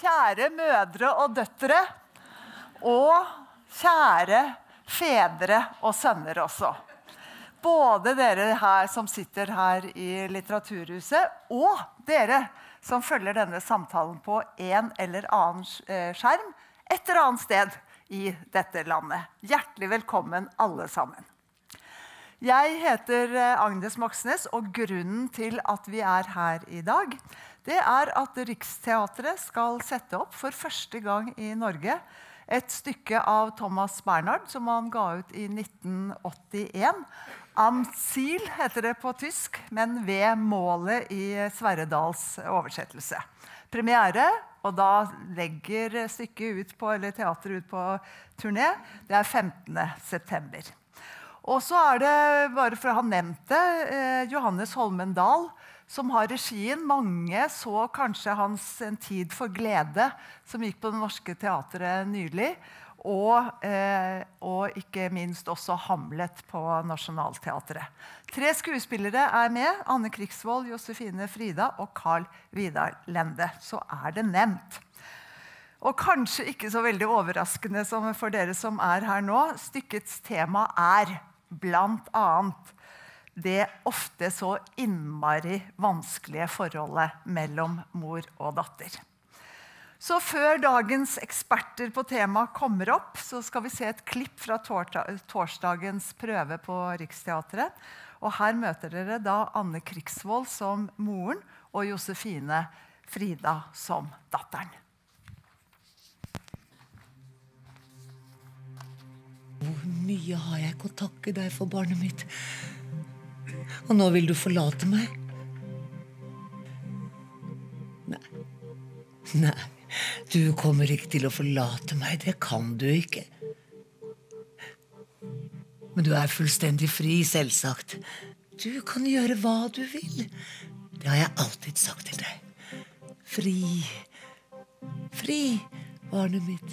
kjære mødre og døtre, og kjære fedre og sønner også. Både dere her som sitter her i Litteraturhuset, og dere som følger denne samtalen på en eller annen skjerm, et eller annet sted i dette landet. Hjertelig velkommen alle sammen. Jeg heter Agnes Moxnes, og grunnen til at vi her i dag, det at Riksteatret skal sette opp for første gang i Norge et stykke av Thomas Bernhard, som han ga ut i 1981. Am Ziel heter det på tysk, men ved målet i Sverredals oversettelse. Premiere, og da legger stykket ut på, eller teateret ut på turné, det 15. september. Og så det, bare for å ha nevnt det, Johannes Holmen Dahl, som har regien. Mange så kanskje hans En tid for glede, som gikk på Det Norske Teatret nylig, og ikke minst også Hamlet på Nationaltheatret. 3 skuespillere med, Anne Krigsvold, Josefine Frida og Carl Vidar Lende. Så det nevnt. Og kanskje ikke så veldig overraskende som for dere som her nå, stykkets tema blant annet det ofte så innmari vanskelige forholdet mellom mor og datter. Så før dagens eksperter på temaet kommer opp, så skal vi se et klipp fra torsdagens prøve på Riksteatret. Og her møter dere da Anne Krigsvold som moren og Josefine Frida som datteren. Hvor mye har jeg ikke å takke deg for, barnet mitt? Og nå vil du forlate meg? Nei, du kommer ikke til å forlate meg, det kan du ikke. Men du fullstendig fri, selvsagt. Du kan gjøre hva du vil. Det har jeg alltid sagt til deg. Fri, fri, barnet mitt.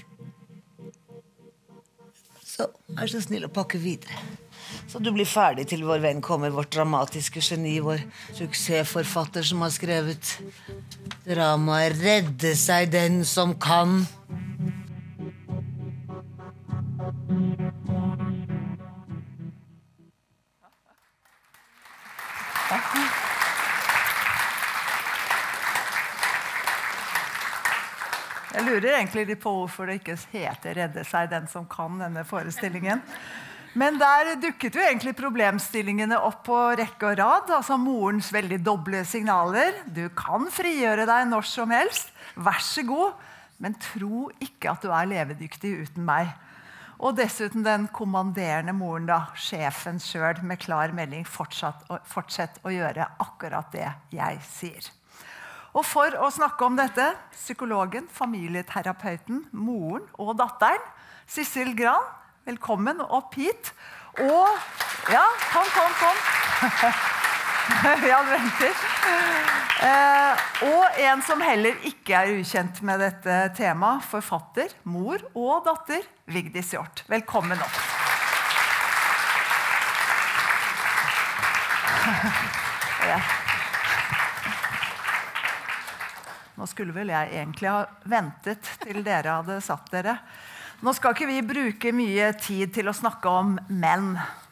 Så så snill å pakke videre. Så du blir ferdig til vår venn kommer, vårt dramatiske geni, vår suksessforfatter som har skrevet dramaet Redde seg den som kan. Jeg lurer egentlig litt på hvorfor det ikke heter Redde seg den som kan, denne forestillingen. Men der dukket jo egentlig problemstillingene opp på rekke og rad, altså morens veldig doble signaler. Du kan frigjøre deg når som helst, vær så god, men tro ikke at du levedyktig uten meg. Og dessuten den kommanderende moren da, sjefen selv med klar melding, fortsett å gjøre akkurat det jeg sier. Og for å snakke om dette, psykologen, familieterapeuten, moren og datteren, Sissel Gran, velkommen opp hit. Og, ja, kom. Ja, venter. Og en som heller ikke ukjent med dette temaet, forfatter, mor og datter, Vigdis Hjorth. Velkommen opp. Ja. Nå skulle vel jeg egentlig ha ventet til dere hadde satt dere. Nå skal ikke vi bruke mye tid til å snakke om menn.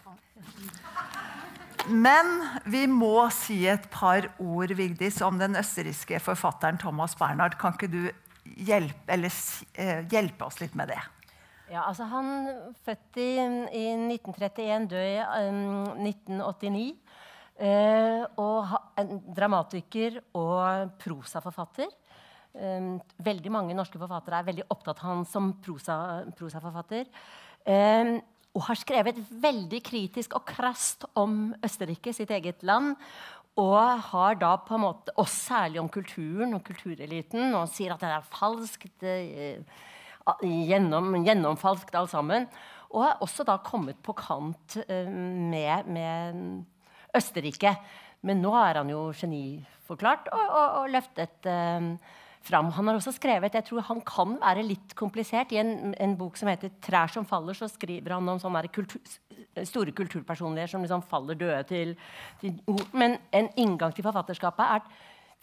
Men vi må si et par ord, Vigdis, om den østerrikske forfatteren Thomas Bernhard. Kan ikke du hjelpe oss litt med det? Ja, altså han født i 1931, død i 1989. Og en dramatiker og prosaforfatter. Veldig mange norske forfattere veldig opptatt av han som prosaforfatter. Og har skrevet veldig kritisk og krast om Østerrike, sitt eget land. Og har da på en måte, og særlig om kulturen og kultureliten, og sier at det falskt, gjennomfalskt alt sammen. Og har også da kommet på kant med Østerrike. Men nå han jo geniforklart og løftet fram. Han har også skrevet, jeg tror han kan være litt komplisert, i en bok som heter Trær som faller, så skriver han om sånne store kulturpersonligheter som liksom faller døde til ord. Men en inngang til forfatterskapet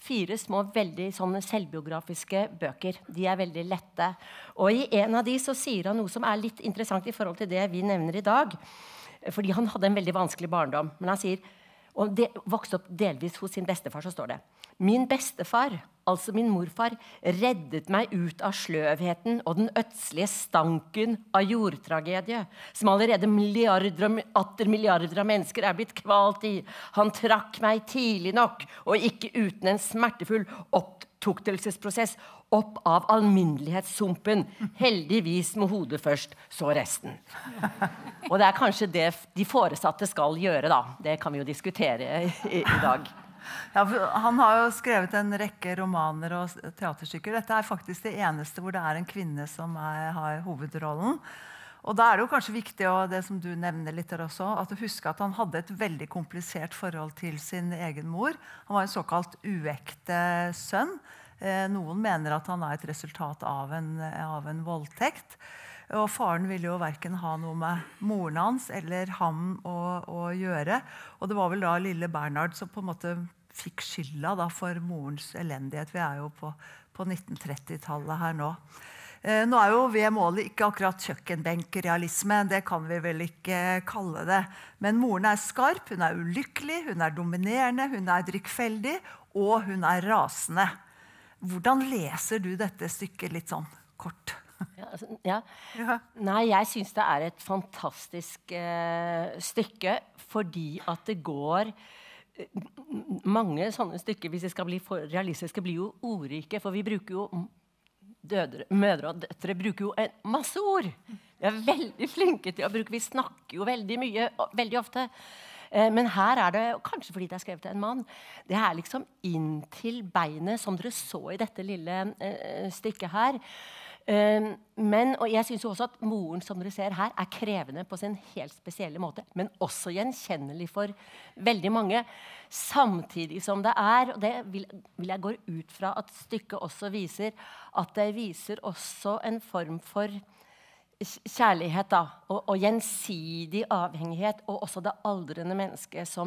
4 små, veldig sånne selvbiografiske bøker. De veldig lette. Og i en av de så sier han noe som litt interessant i forhold til det vi nevner i dag. Fordi han hadde en veldig vanskelig barndom. Men han sier, og det vokste opp delvis hos sin bestefar, så står det: Min bestefar, altså min morfar, reddet meg ut av sløvheten og den ødslige stanken av jordtragedie, som allerede milliarder og atter milliarder av mennesker blitt kvalt i. Han trakk meg tidlig nok, og ikke uten en smertefull opptuktelsesprosess, opp av alminnelighetssumpen, heldigvis med hodet først, så resten. Og det kanskje det de foresatte skal gjøre da. Det kan vi jo diskutere i dag. Ja, han har jo skrevet en rekke romaner og teaterstykker. Dette faktisk det eneste hvor det en kvinne som har hovedrollen. Og da det jo kanskje viktig, og det som du nevner litt der også, at du husker at han hadde et veldig komplisert forhold til sin egen mor. Han var en såkalt uekte sønn. Noen mener at han et resultat av en voldtekt. Og faren ville jo hverken ha noe med moren hans eller ham å gjøre. Og det var vel da lille Bernhard som på en måte fikk skylda da for morens elendighet. Vi jo på 1930-tallet her nå. Nå jo ved målet ikke akkurat kjøkkenbenkrealisme, det kan vi vel ikke kalle det. Men moren skarp, hun ulykkelig, hun dominerende, hun drikkfeldig, og hun rasende. Hvordan leser du dette stykket litt sånn kort? Ja. Nei, jeg synes det et fantastisk stykke, fordi at det går mange sånne stykker, hvis det skal bli for realistiske, blir jo ordrike, for vi bruker jo mødre og døtre bruker jo masse ord. Vi veldig flinke til å bruke, vi snakker jo veldig mye, veldig ofte. Men her det, kanskje fordi det skrevet av en mann, det liksom inn til beinet, som dere så i dette lille stykket her. Og jeg synes jo også at moren, som dere ser her, krevende på sin helt spesielle måte, men også gjenkjennelig for veldig mange, samtidig som det og det vil jeg gå ut fra at stykket også viser, at det viser også en form for kjærlighet da, og gjensidig avhengighet, og også det aldrende mennesket som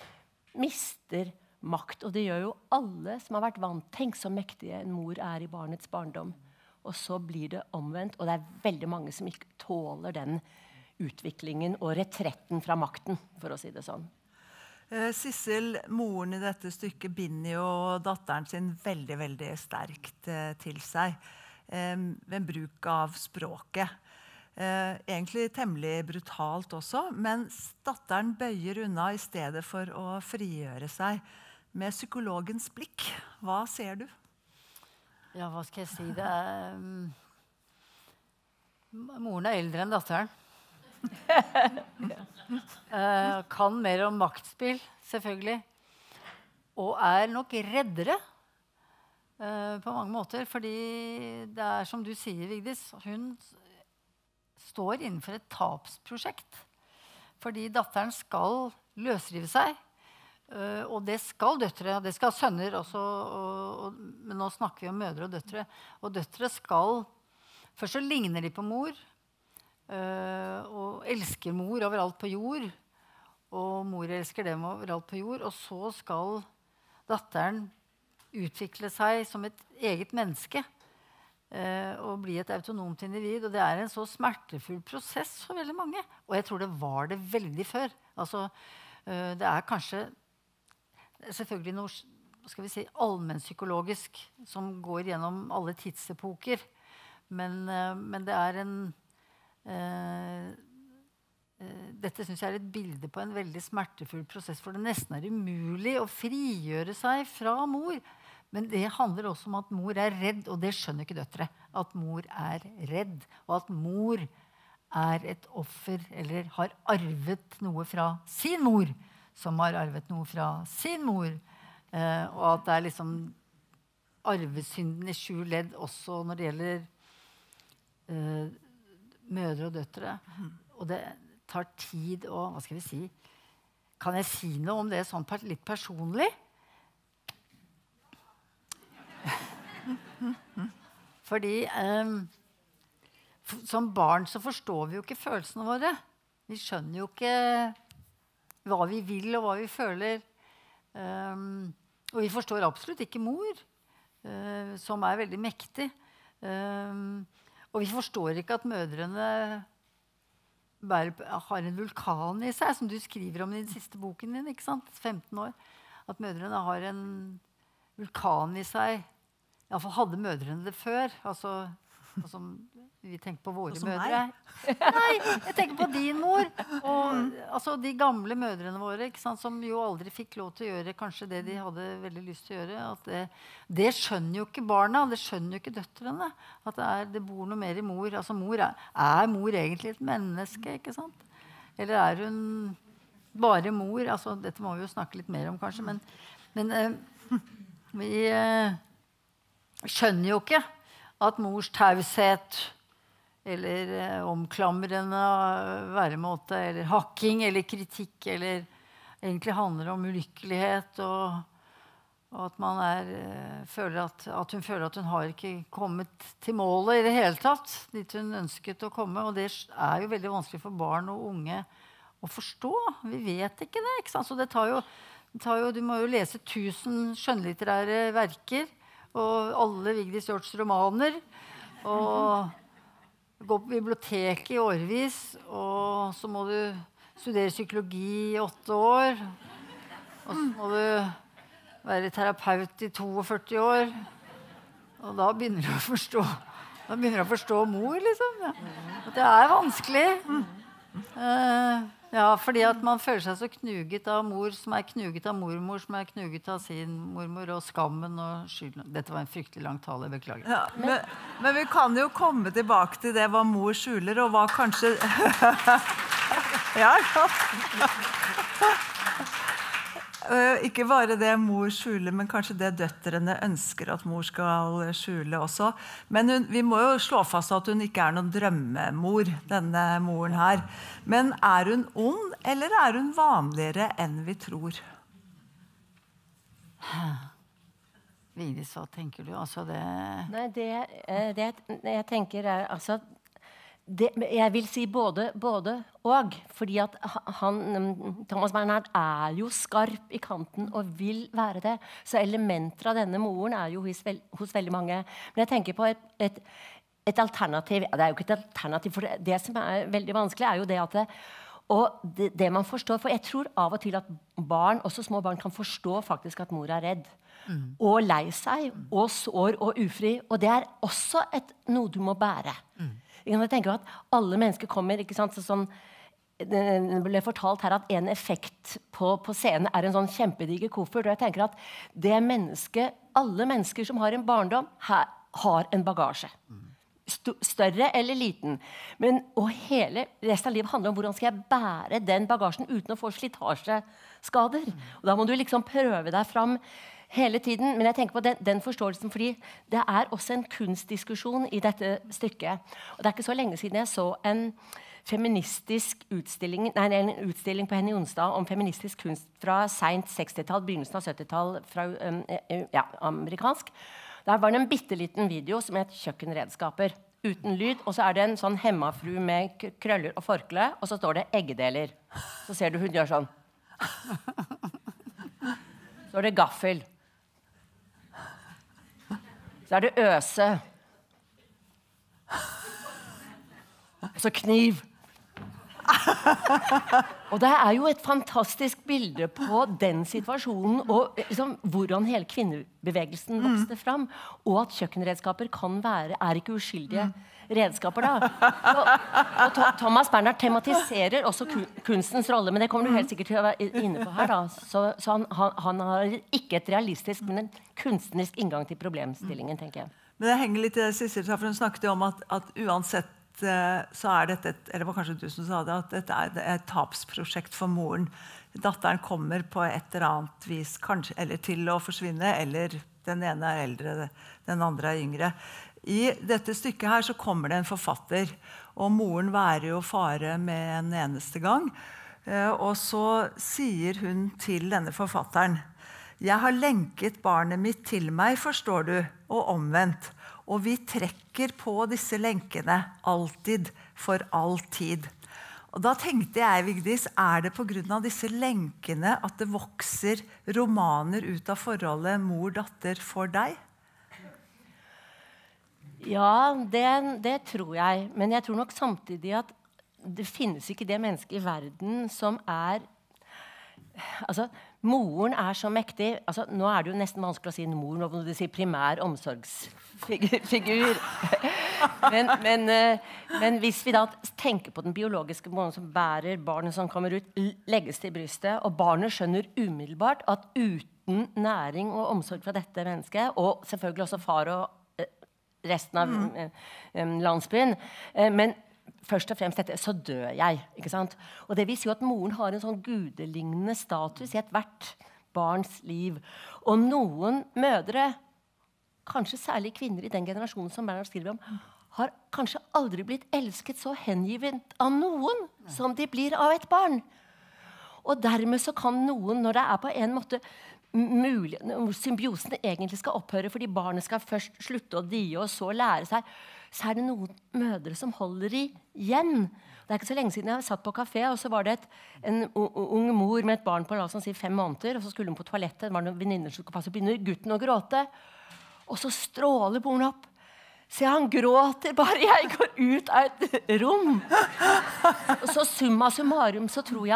mister makt. Og det gjør jo alle som har vært vant. Tenk så mektig en mor i barnets barndom. Og så blir det omvendt, og det veldig mange som ikke tåler den utviklingen og retretten fra makten, for å si det sånn. Sissel, moren i dette stykket, binder jo datteren sin veldig, veldig sterkt til seg. Ved bruk av språket. Egentlig temmelig brutalt også, men datteren bøyer unna i stedet for å frigjøre seg med psykologens blikk. Hva ser du? Ja, hva skal jeg si? Moren eldre enn datteren. Kan mer om maktspill, selvfølgelig. Og nok reddere på mange måter, fordi det som du sier, Vigdis, hun står innenfor et tapsprosjekt. Fordi datteren skal løsrive seg, og det skal døtre, og det skal sønner også, men nå snakker vi om mødre og døtre. Og døtre skal, først så ligner de på mor, og elsker mor overalt på jord, og mor elsker dem overalt på jord, og så skal datteren utvikle seg som et eget menneske, og bli et autonomt individ, og det en så smertefull prosess for veldig mange. Og jeg tror det var det veldig før. Altså, det kanskje selvfølgelig noe, skal vi si, allmennpsykologisk som går gjennom alle tidsepoker, men det dette synes jeg et bilde på en veldig smertefull prosess, for det nesten umulig å frigjøre seg fra mor. Men det handler også om at mor redd, og det skjønner ikke døtre. At mor redd, og at mor et offer, eller har arvet noe fra sin mor, som har arvet noe fra sin mor. Og at det liksom arvesynden i 7 ledd også når det gjelder mødre og døtre. Og det tar tid, og hva skal vi si? Kan jeg si noe om det sånn litt personlig? Fordi som barn så forstår vi jo ikke følelsene våre. Vi skjønner jo ikke hva vi vil og hva vi føler. Og vi forstår absolutt ikke mor, som veldig mektig. Og vi forstår ikke at mødrene har en vulkan i seg, som du skriver om i den siste boken din, ikke sant? 15 år. At mødrene har en vulkan i seg. I hvert fall hadde mødrene det før. Altså vi tenker på våre mødre. Nei, jeg tenker på din mor. Og altså, de gamle mødrene våre, ikke sant, som jo aldri fikk lov til å gjøre kanskje det de hadde veldig lyst til å gjøre. At det skjønner jo ikke barna, det skjønner jo ikke døtrene. At det bor noe mer i mor. Altså, er mor egentlig et menneske, ikke sant? Eller er hun bare mor? Altså, dette må vi jo snakke litt mer om kanskje, men vi skjønner jo ikke at mors taushet eller omklamrende væremåte eller hakking eller kritikk eller egentlig handler om ulykkelighet og at man føler at hun føler at hun har ikke kommet til målet i det hele tatt dit hun ønsket å komme, og det jo veldig vanskelig for barn og unge å forstå. Vi vet ikke det, ikke sant? Så det tar jo, du må jo lese 1000 skjønnlitterære verker og alle Vigdis Hjorts romaner, og gå på biblioteket i årevis, og så må du studere psykologi i 8 år, og så må du være terapeut i 42 år, og da begynner du å forstå mor, liksom. Ja. At det vanskelig. Ja, fordi at man føler seg så knuget av mor, som knuget av mormor, som knuget av sin mormor, og skammen og skylden. Dette var en fryktelig lang tale, beklager. Ja, men vi kan jo komme tilbake til det hva mor skjuler, og hva kanskje... Ja. Ikke bare det mor skjuler, men kanskje det døtrene ønsker at mor skal skjule også. Men vi må jo slå fast at hun ikke noen drømmemor, denne moren her. Men hun ond, eller hun vanligere enn vi tror? Vigdis, hva tenker du? Altså det... Nei, det jeg tenker altså... jeg vil si både og, fordi at Thomas Bernhard jo skarp i kanten og vil være det, så elementer av denne moren jo hos veldig mange. Men jeg tenker på et alternativ, det jo ikke et alternativ, for det som veldig vanskelig jo det at det man forstår, for jeg tror av og til at barn, også små barn, kan forstå faktisk at mor redd, og lei seg, og sår og ufri, og det også noe du må bære. Jeg tenker at alle mennesker kommer, ikke sant, sånn, det ble fortalt her at en effekt på scenen en sånn kjempediger koffert, og jeg tenker at det alle mennesker som har en barndom, har en bagasje. Større eller liten. Og hele resten av livet handler om hvordan skal jeg bære den bagasjen uten å få slitasjeskader. Og da må du liksom prøve deg fram hele tiden, men jeg tenker på den forståelsen, fordi det også en kunstdiskusjon i dette stykket. Og det ikke så lenge siden jeg så en feministisk utstilling, en utstilling på Henny Onsdag om feministisk kunst fra sent 60-tall, begynnelsen av 70-tall, fra amerikansk. Der var det en bitteliten video som het kjøkkenredskaper, uten lyd, og så det en sånn hemmafru med krøller og forkle, og så står det eggedeler. Så ser du hun gjør sånn. Så det gaffel. Så det øse. Og så kniv. Og det jo et fantastisk bilde på den situasjonen, og liksom, hvordan hele kvinnebevegelsen vokste fram, og at kjøkkenredskaper kan ikke uskyldige redskaper da. Og Thomas Bernhard tematiserer også kunstens rolle, men det kommer du helt sikkert til å være inne på her da. Så han har ikke et realistisk, men en kunstnerisk inngang til problemstillingen, tenker jeg. Men det henger litt i det siste, for hun snakket jo om at uansett så dette, eller var kanskje du som sa det, at dette et tapsprosjekt for moren. Datteren kommer på et eller annet vis, kanskje, eller til å forsvinne, eller den ene eldre, den andre yngre. I dette stykket her så kommer det en forfatter, og moren værer jo fare med en eneste gang. Og så sier hun til denne forfatteren: «Jeg har lenket barnet mitt til meg, forstår du, og omvendt. Og vi trekker på disse lenkene alltid, for all tid.» Og da tenkte jeg, Vigdis, det på grunn av disse lenkene at det vokser romaner ut av forholdet mor-datter for deg? Ja, det tror jeg. Men jeg tror nok samtidig at det finnes ikke det mennesket i verden som altså, moren så mektig. Altså, nå det jo nesten vanskelig å si mor når du sier primær omsorgsfigur. men hvis vi da tenker på den biologiske moren som bærer barnet som kommer ut, legges til brystet, og barnet skjønner umiddelbart at uten næring og omsorg fra dette mennesket, og selvfølgelig også far og resten av landsbyen, men først og fremst dette, så dør jeg, ikke sant? Og det vil si at moren har en sånn gudelignende status i et hvert barns liv. Og noen mødre, kanskje særlig kvinner i den generasjonen som Bernhard skriver om, har kanskje aldri blitt elsket så hengivent av noen som de blir av et barn. Og dermed så kan noen, når det på en måte mulig, når symbiosen egentlig skal opphøre, fordi barnet skal først slutte å die og så lære seg, så det noen mødre som holder igjen. Det ikke så lenge siden jeg satt på kafé, og så var det en ung mor med et barn på la oss si 5 måneder, og så skulle hun på toalettet, det var noen venninner som skulle passe, begynner gutten å gråte, og så stråler moren opp. Se, han gråter bare jeg går ut av et rom. Og så summa summarum så tror jeg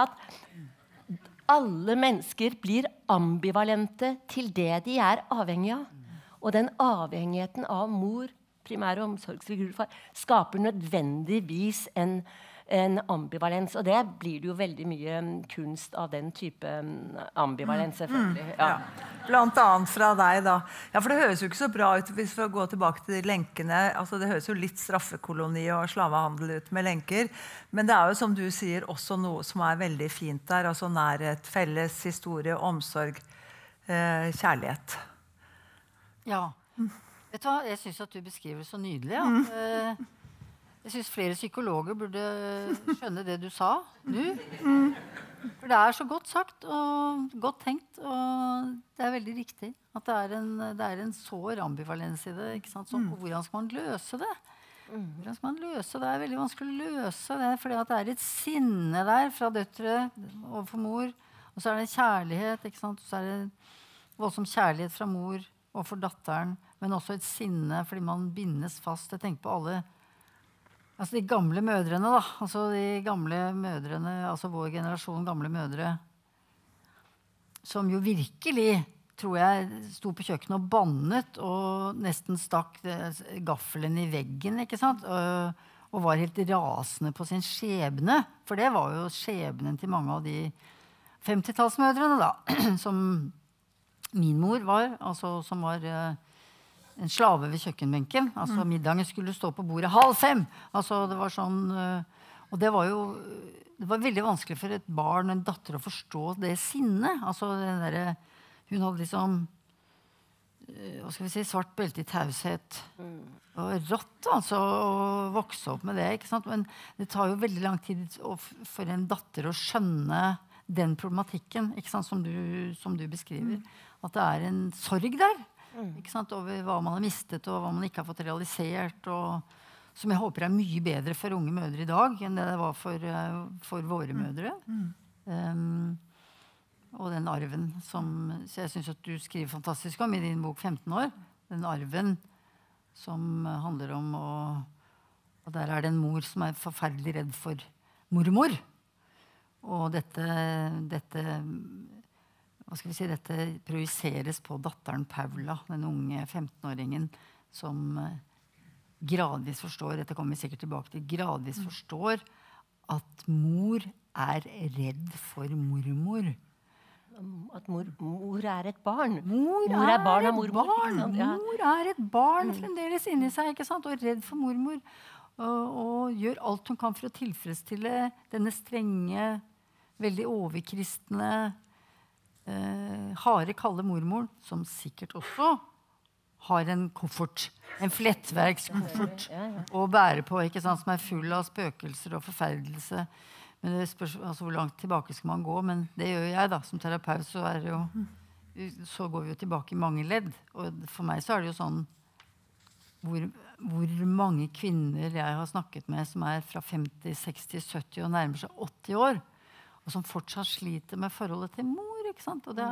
at alle mennesker blir ambivalente til det de avhengig av. Og den avhengigheten av mor, primære omsorgsfigurer, skaper nødvendigvis en ambivalens. Og det blir det jo veldig mye kunst av den type ambivalens, selvfølgelig. Ja. Blant annet fra deg da. Ja, for det høres jo ikke så bra ut hvis vi går tilbake til de lenkene. Altså, det høres jo litt straffekoloni og slavehandel ut med lenker. Men det jo, som du sier, også noe som veldig fint der. Altså nærhet, felles historie, omsorg, kjærlighet. Ja. Vet du hva? Jeg synes at du beskriver det så nydelig. Ja. Jeg synes flere psykologer burde skjønne det du sa nå. For det så godt sagt og godt tenkt, og det veldig riktig. At det en sår ambivalens i det. Ikke sant? Så, hvordan skal man løse det? Hvordan skal man løse det? Det veldig vanskelig å løse det, fordi at det et sinne der fra døtre overfor mor, og så det kjærlighet, ikke sant? Så det voldsom kjærlighet fra mor overfor datteren, men også et sinne fordi man bindes fast. Jeg tenker på alle, altså de gamle mødrene da, altså de gamle mødrene, altså vår generasjon gamle mødre, som jo virkelig, tror jeg, sto på kjøkkenet og bannet og nesten stakk gaffelen i veggen, ikke sant? Og var helt rasende på sin skjebne, for det var jo skjebnen til mange av de 50-tallsmødrene da, som min mor var, altså som var en slave ved kjøkkenbenken. Altså middagen skulle stå på bordet 4:30. Altså det var sånn, og det var jo det var veldig vanskelig for et barn og en datter å forstå det sinnet. Altså den der, hun hadde liksom hva skal vi si, svart belte i taushet. Og rått altså å vokse opp med det, ikke sant? Men det tar jo veldig lang tid for en datter å skjønne den problematikken, ikke sant? Som du beskriver. At det en sorg der, ikke sant? Over hva man har mistet og hva man ikke har fått realisert, og som jeg håper mye bedre for unge mødre i dag enn det var for våre mødre. Og den arven som så jeg synes at du skriver fantastisk om i din bok 15 år, den arven som handler om og der det en mor som forferdelig redd for mormor, og dette hva skal vi si, dette projiseres på datteren Paula, den unge 15-åringen som gradvis forstår, dette kommer vi sikkert tilbake til, gradvis forstår at mor redd for mormor. At mor et barn. Mor barn av mormor. Mor et barn fremdeles inni seg, ikke sant? Og redd for mormor. Og gjør alt hun kan for å tilfredsstille denne strenge, veldig overkristne, harde, kalde mormor, som sikkert også har en koffert, en flettverkskoffert å bære på, ikke sant, som full av spøkelser og forferdelse. Men det spørs altså, hvor langt tilbake skal man gå, men det gjør jeg da, som terapeut, så går vi jo tilbake i mange ledd. Og for meg så det jo sånn, hvor mange kvinner jeg har snakket med som fra 50, 60, 70 og nærmer seg 80 år, og som fortsatt sliter med forholdet til mor, ikke sant? Og det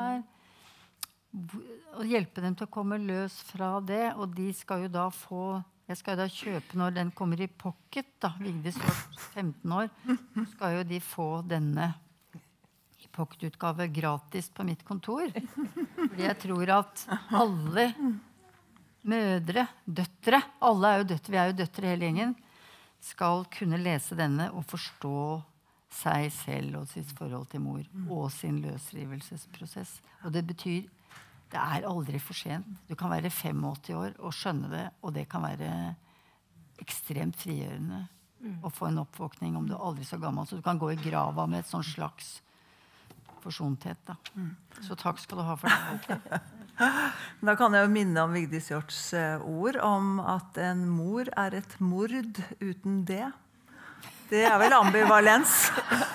å hjelpe dem til å komme løs fra det, og de skal jo da jeg skal jo da kjøpe når den kommer i pocket, da, Vigdis Hjorth, 15 år, så skal jo de få denne i pocketutgave gratis på mitt kontor. Fordi jeg tror at alle mødre, døtre, alle jo døtre, vi jo døtre hele gjengen, skal kunne lese denne og forstå seg selv og sitt forhold til mor og sin løsrivelsesprosess. Og det betyr, det aldri for sent. Du kan være 85 år og skjønne det, og det kan være ekstremt frigjørende å få en oppvåkning om du aldri så gammel, så du kan gå i grava med et sånn slags forsonthet, da. Så takk skal du ha for det. Da kan jeg jo minne om Vigdis Hjorths ord om at en mor et mord uten det. Det vel ambivalens.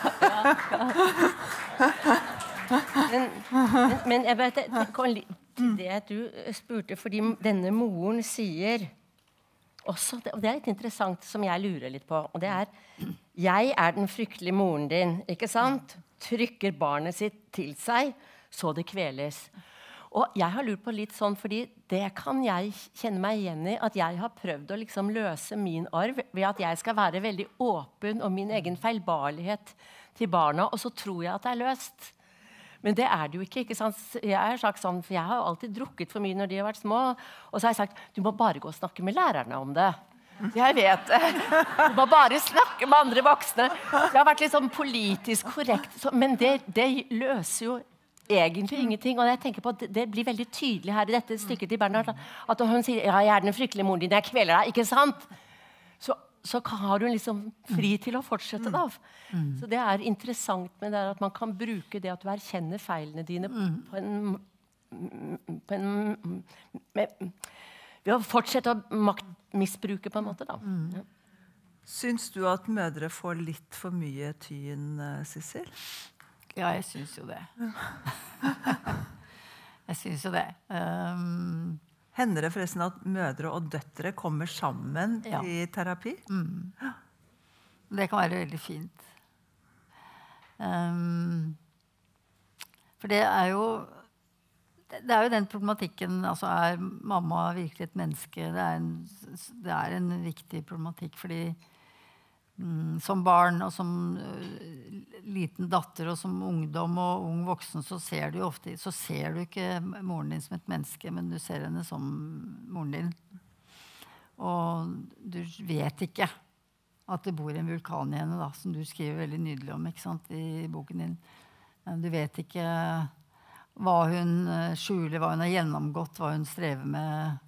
Men jeg vet, det du spurte, fordi denne moren sier også, og det litt interessant som jeg lurer litt på, og det jeg den fryktelige moren din, ikke sant? Trykker barnet sitt til seg, så det kveles. Og jeg har lurt på litt sånn, fordi det kan jeg kjenne meg igjen i, at jeg har prøvd å liksom løse min arv ved at jeg skal være veldig åpen om min egen feilbarlighet til barna, og så tror jeg at det løst. Men det det jo ikke sant? Jeg har sagt sånn, for jeg har jo alltid drukket for mye når de har vært små, og så har jeg sagt, du må bare gå og snakke med lærerne om det. Jeg vet det. Du må bare snakke med andre voksne. Det har vært litt sånn politisk korrekt, men det løser jo egentlig ingenting, og jeg tenker på at det blir veldig tydelig her i dette stykket til Bernhard, at hun sier, ja, jeg den fryktelige moren din, jeg kveler deg, ikke sant? Så har hun liksom fri til å fortsette da. Så det interessant med det at man kan bruke det at du erkjenner feilene dine ved å fortsette å maktmisbruke på en måte da. Ja. Syns du at mødre får litt for mye tyn, Sissel? Ja, jeg synes jo det. Jeg synes jo det. Hender det forresten at mødre og døtre kommer sammen i terapi? Det kan være veldig fint. For det jo den problematikken, altså mamma virkelig et menneske? Det en viktig problematikk, fordi som barn og som liten datter og som ungdom og ung voksen så ser du jo ofte, så ser du ikke moren din som et menneske, men du ser henne som moren din. Og du vet ikke at det bor en vulkan i henne da, som du skriver veldig nydelig om, ikke sant, i boken din. Du vet ikke hva hun skjuler, hva hun har gjennomgått, hva hun strever med.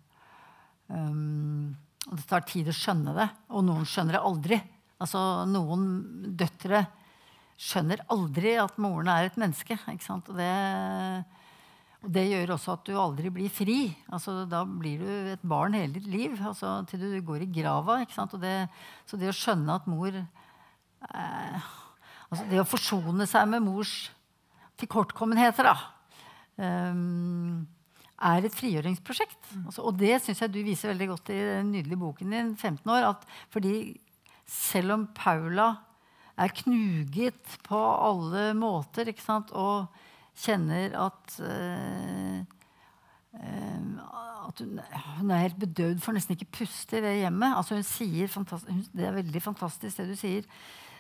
Og det tar tid å skjønne det, og noen skjønner det aldri. Altså, noen døtre skjønner aldri at moren et menneske, ikke sant? Og det gjør også at du aldri blir fri. Altså, da blir du et barn hele ditt liv, altså, til du går i grava, ikke sant? Så det å skjønne at mor altså, det å forsone seg med mors tilkortkommenheter, da, et frigjøringsprosjekt. Altså, og det synes jeg du viser veldig godt i den nydelige boken din, 15 år, at fordi selv om Paula knuget på alle måter, ikke sant, og kjenner at hun helt bedøvd for nesten ikke puste i det hjemmet. Altså hun sier, det veldig fantastisk det du sier.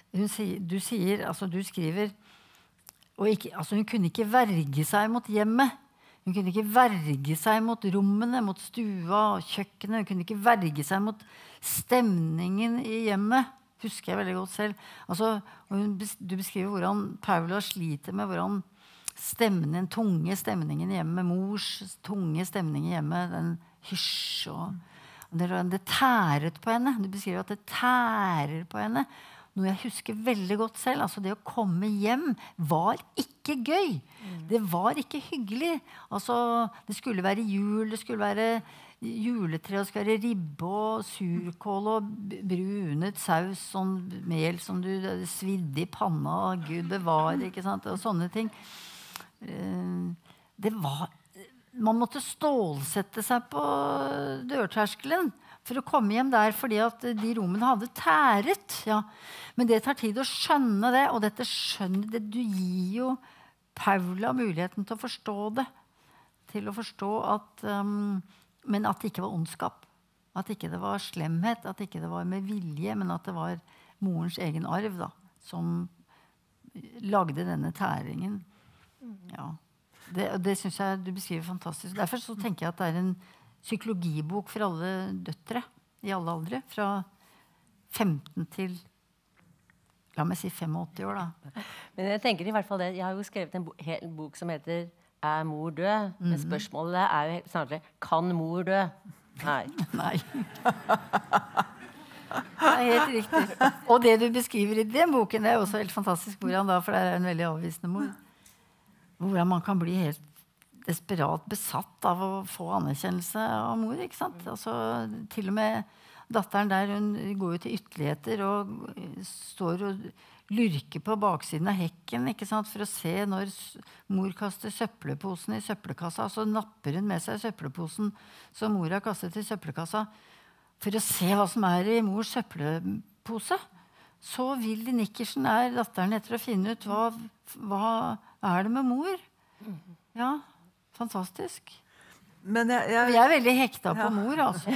Du skriver, altså hun kunne ikke verge seg mot hjemmet. Hun kunne ikke verge seg mot rommene, mot stua og kjøkkenet. Hun kunne ikke verge seg mot stemningen i hjemmet. Husker jeg veldig godt selv. Altså, du beskriver hvordan Paula sliter med hvordan den tunge stemningen i hjemmet, mors tunge stemning i hjemmet, den hysj og det tæret på henne. Du beskriver at det tærer på henne. Noe jeg husker veldig godt selv, altså det å komme hjem var ikke gøy. Det var ikke hyggelig. Altså, det skulle være jul, det skulle være juletre, det skulle være ribbe og surkål og brunet saus, sånn mel som du svidde i panna, Gud bevare, ikke sant, og sånne ting. Man måtte stålsette seg på dørterskelen for å komme hjem der, fordi at de rommene hadde tæret. Ja. Men det tar tid å skjønne det, og dette skjønner det. Du gir jo Paula muligheten til å forstå det. Til å forstå at, men at det ikke var ondskap. At ikke det var slemhet, at ikke det var med vilje, men at det var morens egen arv da, som lagde denne tæringen. Ja. Det synes jeg du beskriver fantastisk. Derfor så tenker jeg at det en psykologibok for alle døtre i alle aldre, fra 15 til, la meg si 85 år da. Men jeg tenker i hvert fall det, jeg har jo skrevet en bok som heter «Er mor død?» Men spørsmålet jo snarere «Kan mor dø?» Nei. Nei. Det helt riktig. Og det du beskriver i den boken, det også helt fantastisk hvordan da, for det en veldig avvisende mor. Hvordan man kan bli helt desperat besatt av å få anerkjennelse av mor, ikke sant? Altså, til og med datteren der, hun går jo til ytterligheter og står og lurker på baksiden av hekken, ikke sant? For å se når mor kaster søppelposen i søppelkassa, så napper hun med seg søppelposen som mor har kastet i søppelkassa, for å se hva som i mors søppelpose. Så Willy Nickersen datteren etter å finne ut hva det med mor? Ja, fantastisk. Men jeg veldig hekta på mor, altså.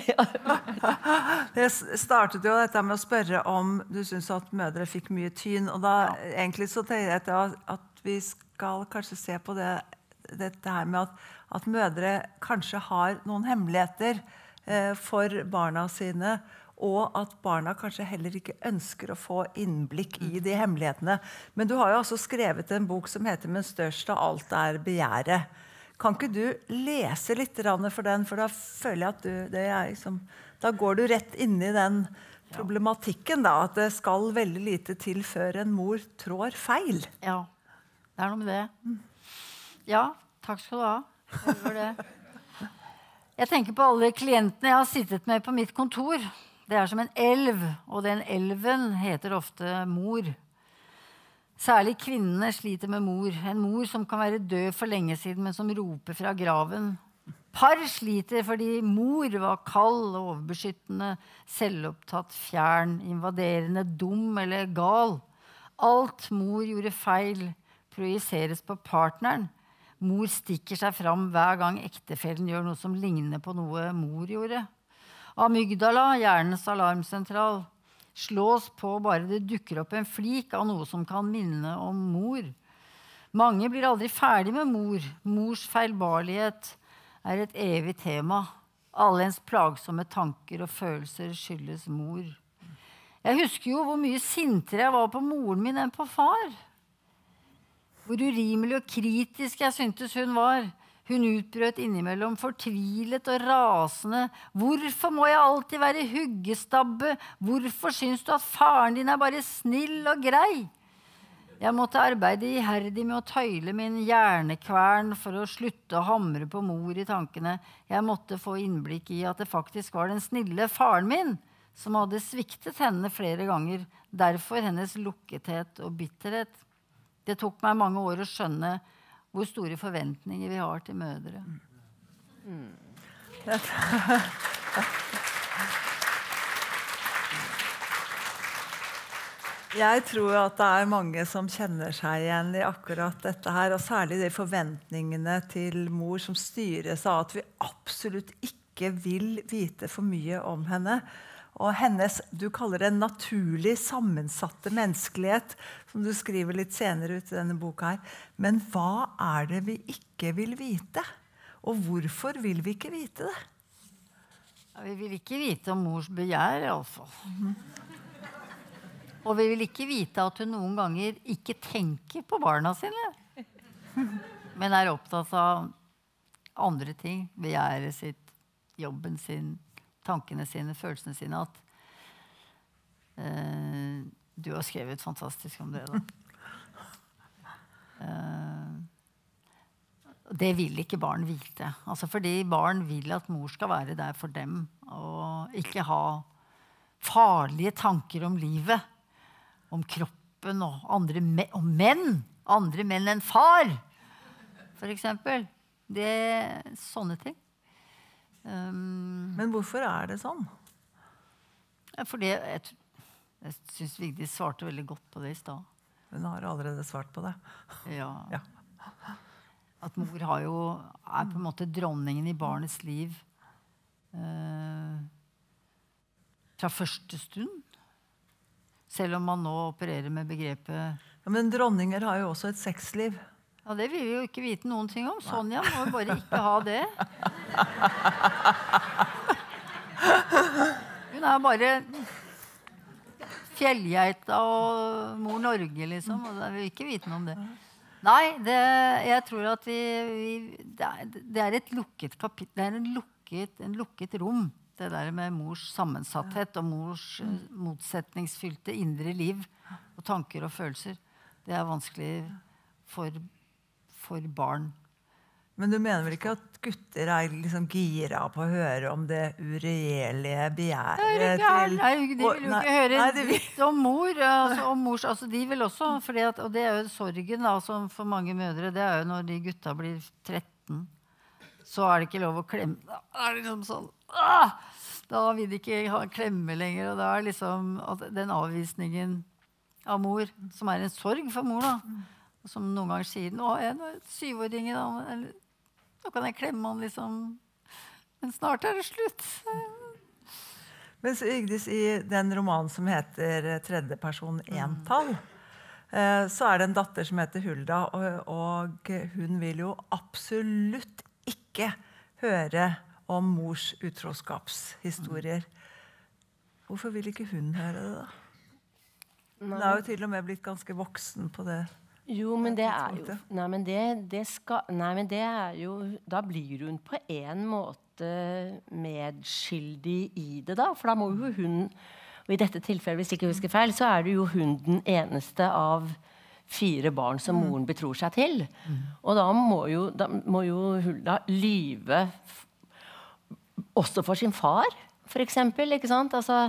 Jeg startet jo dette med å spørre om du synes at mødre fikk mye tyn, og da egentlig så tenkte jeg at vi skal kanskje se på dette her med at mødre kanskje har noen hemmeligheter for barna sine, og at barna kanskje heller ikke ønsker å få innblikk i de hemmelighetene. Men du har jo også skrevet en bok som heter «Men størst av alt begjæret». Kan ikke du lese litt for den, for da føler jeg at da går du rett inn i den problematikken da, at det skal veldig lite til før en mor trår feil. Ja, det noe med det. Ja, takk skal du ha. For det. Jeg tenker på alle klientene jeg har sittet med på mitt kontor. Det som en elv, og den elven heter ofte mor. Særlig kvinnene sliter med mor. En mor som kan være død for lenge siden, men som roper fra graven. Par sliter fordi mor var kald og overbeskyttende, selvopptatt, fjern, invaderende, dum eller gal. Alt mor gjorde feil, projiseres på partneren. Mor stikker seg fram hver gang ektefellen gjør noe som ligner på noe mor gjorde. Amygdala, hjernens alarmsentral, slås på bare det dukker opp en flik av noe som kan minne om mor. Mange blir aldri ferdig med mor. Mors feilbarlighet et evig tema. Alle ens plagsomme tanker og følelser skyldes mor. Jeg husker jo hvor mye sintere jeg var på moren min enn på far. Hvor urimelig og kritisk jeg syntes hun var. Hun utbrøt innimellom, fortvilet og rasende. Hvorfor må jeg alltid være huggestabbe? Hvorfor syns du at faren din bare snill og grei? Jeg måtte arbeide iherdig med å tøyle min hjernekvern for å slutte å hamre på mor i tankene. Jeg måtte få innblikk i at det faktisk var den snille faren min som hadde sviktet henne flere ganger. Derfor hennes lukkethet og bitterhet. Det tok meg mange år å skjønne hvor store forventninger vi har til mødre. Jeg tror at det mange som kjenner seg igjen i akkurat dette her, og særlig de forventningene til mor som styres av at vi absolutt ikke vil vite for mye om henne. Og hennes, du kaller det naturlig sammensatte menneskelighet, som du skriver litt senere ut i denne boka her. Men hva det vi ikke vil vite? Og hvorfor vil vi ikke vite det? Ja, vi vil ikke vite om mors begjær, i alle fall. Og vi vil ikke vite at hun noen ganger ikke tenker på barna sine. Men opptatt av andre ting. Begjæret sitt, jobben sin, tankene sine, følelsene sine, at du har skrevet fantastisk om det da. Det vil ikke barn vite. Altså fordi barn vil at mor skal være der for dem, og ikke ha farlige tanker om livet, om kroppen og om menn, andre menn enn far, for eksempel. Det sånne ting. Men hvorfor det sånn? fordi jeg synes Vigdis svarte veldig godt på det i sted. Hun har allerede svart på det. Ja. Ja. At mor er på en måte dronningen i barnets liv fra første stund. Selv om man nå opererer med begrepet... Ja, men dronninger har jo også et sexliv. Ja, det vil vi jo ikke vite noen ting om. Sonja må bare ikke ha det. Hun er bare fjellgeita og mor Norge, liksom. Og jeg vil ikke vite noe om det. Nei, jeg tror at det er et lukket kapittel. Det er en lukket rom. Det der med mors sammensatthet og mors motsetningsfylte indre liv og tanker og følelser. Det er vanskelig for barn. Men du mener vel ikke at gutter er liksom gira på å høre om det ureelle begjæret til... Nei, de vil jo ikke høre litt om mor. Altså de vil også, og det er jo sorgen da, som for mange mødre, det er jo når de gutta blir 13, så er det ikke lov å klemme. Da er det liksom sånn, da vil de ikke klemme lenger, og da er liksom den avvisningen av mor, som er en sorg for mor da, som noen ganger sier, nå er jeg 7-åringen da, eller nå kan jeg klemme han liksom, men snart er det slutt. Men Vigdis, i den romanen som heter Tredje person entall, så er det en datter som heter Hulda, og hun vil jo absolutt ikke høre om mors utroskapshistorier. Hvorfor vil ikke hun høre det da? Hun er jo til og med blitt ganske voksen på det. Jo, men det er jo det er jo da blir hun på en måte medskyldig i det da, for da må jo hun, og i dette tilfellet, hvis jeg ikke husker feil, så er det jo hun den eneste av 4 barn som moren betror seg til. Og da må jo Hulda lyve også for sin far, for eksempel, ikke sant? Altså,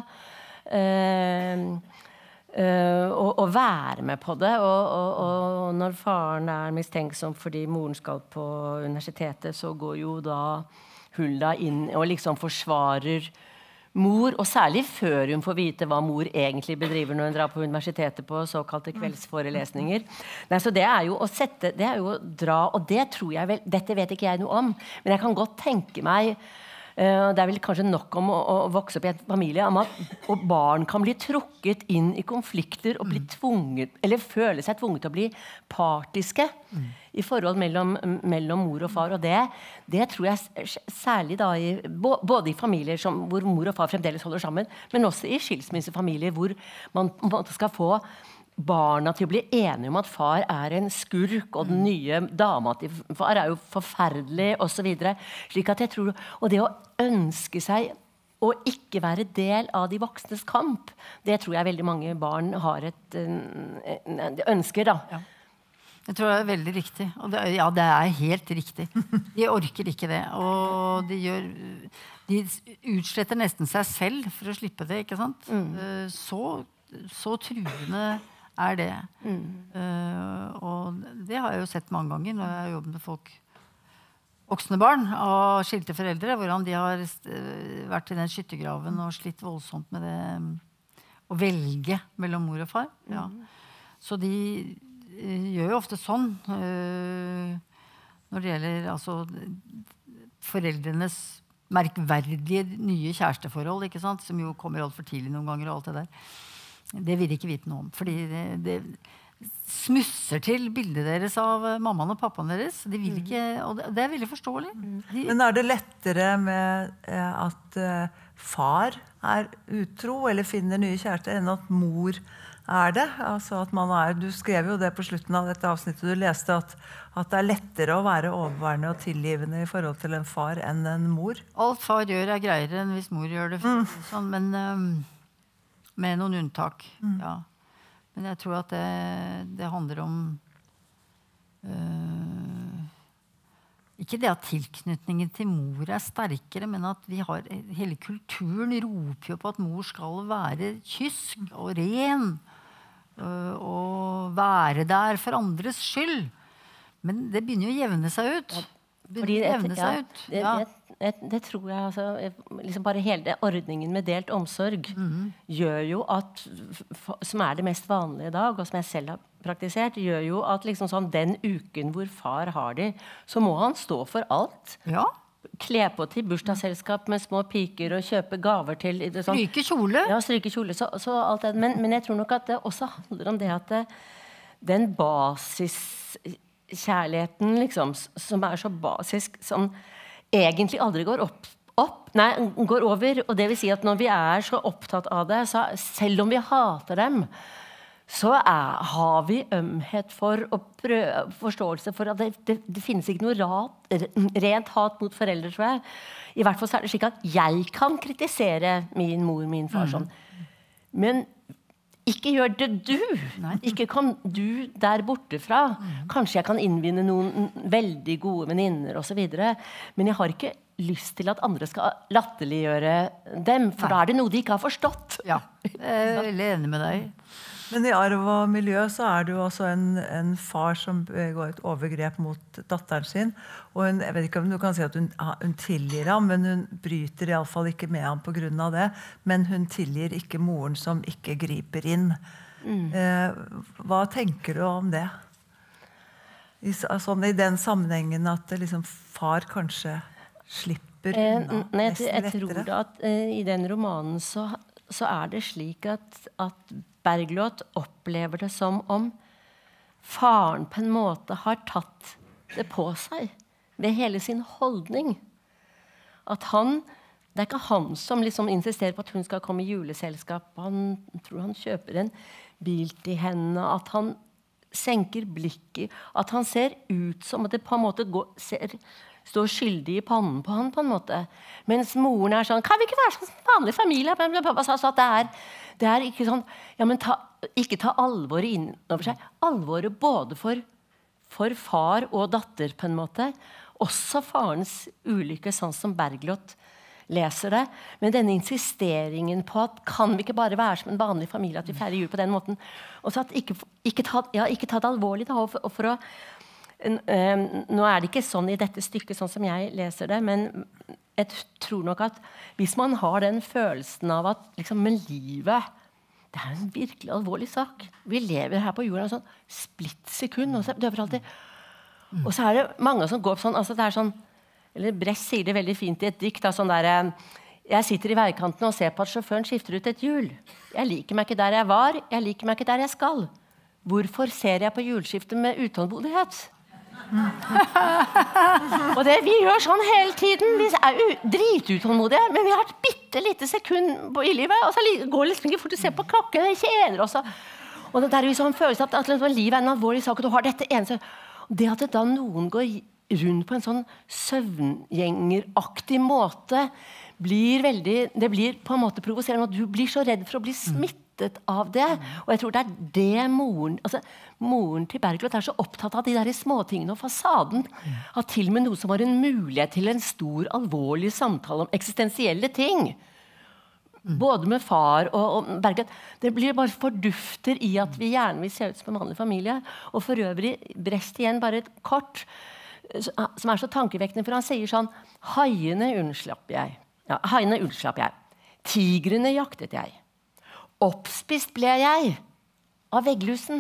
og være med på det, og når faren er mistenksom fordi moren skal på universitetet, så går jo da Hulda inn og liksom forsvarer mor, og særlig før hun får vite hva mor egentlig bedriver når hun drar på universitetet på såkalte kveldsforelesninger. Nei, så det er jo å dra, og det tror jeg vel, dette vet ikke jeg noe om, men jeg kan godt tenke meg, det er vel kanskje nok om å vokse opp i en familie, om at barn kan bli trukket inn i konflikter og bli tvunget, eller føle seg tvunget til å bli partiske i forhold mellom mor og far, og det tror jeg særlig da både i familier hvor mor og far fremdeles holder sammen, men også i skilsmissefamilier hvor man skal få barna til å bli enige om at far er en skurk, og den nye dama til far er jo forferdelig, og så videre. Slik at jeg tror, og det å ønske seg å ikke være del av de voksnes kamp, det tror jeg veldig mange barn har et ønsker da. Ja. Jeg tror det er veldig riktig. Og det er helt riktig. De orker ikke det. Og de utsletter nesten seg selv for å slippe det, ikke sant? Så truende er det. Og det har jeg jo sett mange ganger når jeg har jobbet med folk, voksne barn og skilte foreldre, hvordan de har vært i den skyttergraven og slitt voldsomt med det å velge mellom mor og far. Ja. Så de gjør jo ofte sånn når det gjelder altså, foreldrenes merkverdige nye kjæresteforhold, ikke sant? Som jo kommer alt for tidlig noen ganger og alt det der. Det vil de ikke vite noe om, fordi det smusser til bildet deres av mammaen og pappaen deres. De vil ikke, og det er veldig forståelig. Men er det lettere med at far er utro eller finner nye kjærester enn at mor er det? Altså at man du skrev jo det på slutten av dette avsnittet du leste, at det er lettere å være overværende og tilgivende i forhold til en far enn en mor. Alt far gjør er greiere enn hvis mor gjør det. Sånn, men med noen unntak, ja. Men jeg tror at det handler om ikke det at tilknytningen til mor er sterkere, men at hele kulturen roper jo på at mor skal være kysk og ren og være der for andres skyld. Men det begynner jo å jevne seg ut. Fordi jevne seg ut. Ja. Det tror jeg, altså, liksom bare hele det ordningen med delt omsorg gjør jo at, som det mest vanlige i dag, og som jeg selv har praktisert, gjør jo at liksom sånn, den uken hvor far har det, så må han stå for alt. Ja. Kle på til bursdagsselskap med små piker og kjøpe gaver til sånn. Stryke kjole. Ja, stryke kjole. Så alt det. Men jeg tror nok at det også handler om det at den basiskjærligheten liksom, som så basisk, som egentlig aldri går går over. Og det vil si at når vi så opptatt av det, så selv om vi hater dem, så har vi ømhet for og forståelse for at det finnes ikke noe rent hat mot foreldre, tror jeg. I hvert fall så det slik at jeg kan kritisere min mor, min far sånn. Men ikke gjør det du. Nei. Ikke kom du der borte fra. Kanskje jeg kan innvinne noen veldig gode venninner og så videre. Men jeg har ikke lyst til at andre skal latterliggjøre dem, for da det noe de ikke har forstått. Ja, jeg veldig enig med deg. Men i arv og miljø så det jo også en far som begår et overgrep mot datteren sin. Og jeg vet ikke om du kan si at hun tilgir ham, men hun bryter i alle fall ikke med ham på grunn av det. Men hun tilgir ikke moren som ikke griper inn. Hva tenker du om det? Sånn i den sammenhengen at liksom, far kanskje slipper unna nesten lettere? Jeg tror da at i den romanen så det slik at Bergljot opplever det som om faren på en måte har tatt det på seg ved hele sin holdning. At det ikke han som liksom insisterer på at hun skal komme i juleselskap. Han tror han kjøper en bil til henne, at han senker blikket, at han ser ut som at det på en måte står skyldig i pannen på han på en måte. Mens moren sånn, kan vi ikke være sånn vanlig familie? Så at det ikke sånn, ja, men ikke ta alvoret inn over seg. Alvoret både for far og datter på en måte. Også farens ulykke, sånn som Bergljot leser det. Men denne insisteringen på at kan vi ikke bare være som en vanlig familie, at vi feirer jul på den måten. Og så at ikke ta det alvorlig da, og for å nå det ikke sånn i dette stykket sånn som jeg leser det, men jeg tror nok at hvis man har den følelsen av at liksom, men livet det en virkelig alvorlig sak, vi lever her på jorden en sånn splittsekund og så det mange som går på sånn, altså det sånn eller Bress sier det veldig fint i et dikt da, sånn der, jeg sitter i veikanten og ser på at sjåføren skifter ut et hjul, jeg liker meg ikke der jeg var, jeg liker meg ikke der jeg skal, hvorfor ser jeg på hjulskiftet med utålmodighet? Og det vi gjør sånn hele tiden, vi dritutålmodige, men vi har et bittelite sekund i livet, og så går liksom ikke fort å se på klokken, det tjener også. Og det vi sånn følelse at livet en alvorlig sak, og du har dette eneste. Det at det da noen går rundt på en sånn søvngjengeraktig måte, det blir på en måte provoserende, og du blir så redd for å bli smittet av det. Og jeg tror det moren til Bergljot så opptatt av de der småtingene og fasaden, at til og med noe som var en mulighet til en stor, alvorlig samtale om eksistensielle ting. Både med far og Bergljot. Det blir bare fordufter i at vi gjerne vil se ut som en vanlig familie. Og for øvrig, Brest igjen bare et kort, som så tankevekkende, for han sier sånn, haiene unnslapp jeg. Tigrene jaktet jeg. Oppspist ble jeg av vegglusen.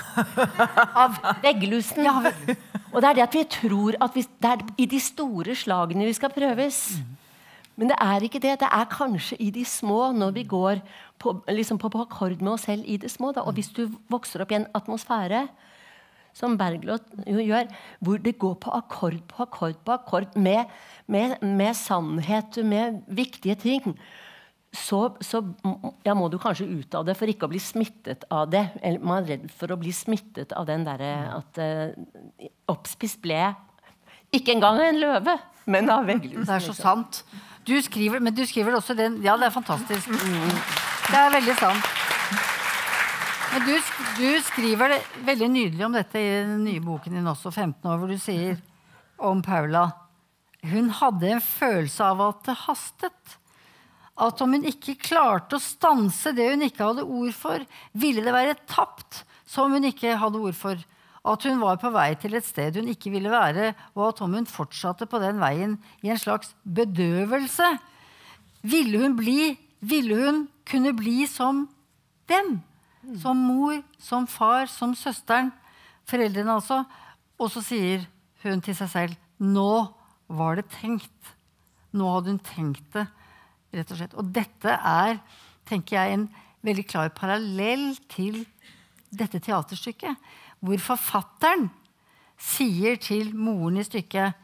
Ja, og det det at vi tror at det i de store slagene vi skal prøves. Men det ikke det. Det kanskje i de små når vi går på akkord med oss selv i det små. Da. Og hvis du vokser opp i en atmosfære som Bergljot gjør, hvor det går på akkord med sannhet, med viktige ting, så må du kanskje ut av det for ikke å bli smittet av det. Eller man redd for å bli smittet av den der at oppspist ble ikke engang en løve, men av vegglusen. Det så sant. Men du skriver også den, ja, det fantastisk. Det veldig sant. Men du skriver det veldig nydelig om dette i den nye boken din også, 15 år, hvor du sier om Paula, hun hadde en følelse av at det hastet. At om hun ikke klarte å stanse det hun ikke hadde ord for, ville det være tapt som hun ikke hadde ord for. at hun var på vei til et sted hun ikke ville være, og at om hun fortsatte på den veien i en slags bedøvelse, ville hun kunne bli som dem, som mor, som far, som søsteren, foreldrene altså, og så sier hun til seg selv, nå var det tenkt, nå hadde hun tenkt det, rett og slett. Og dette tenker jeg, en veldig klar parallell til dette teaterstykket, hvor forfatteren sier til moren i stykket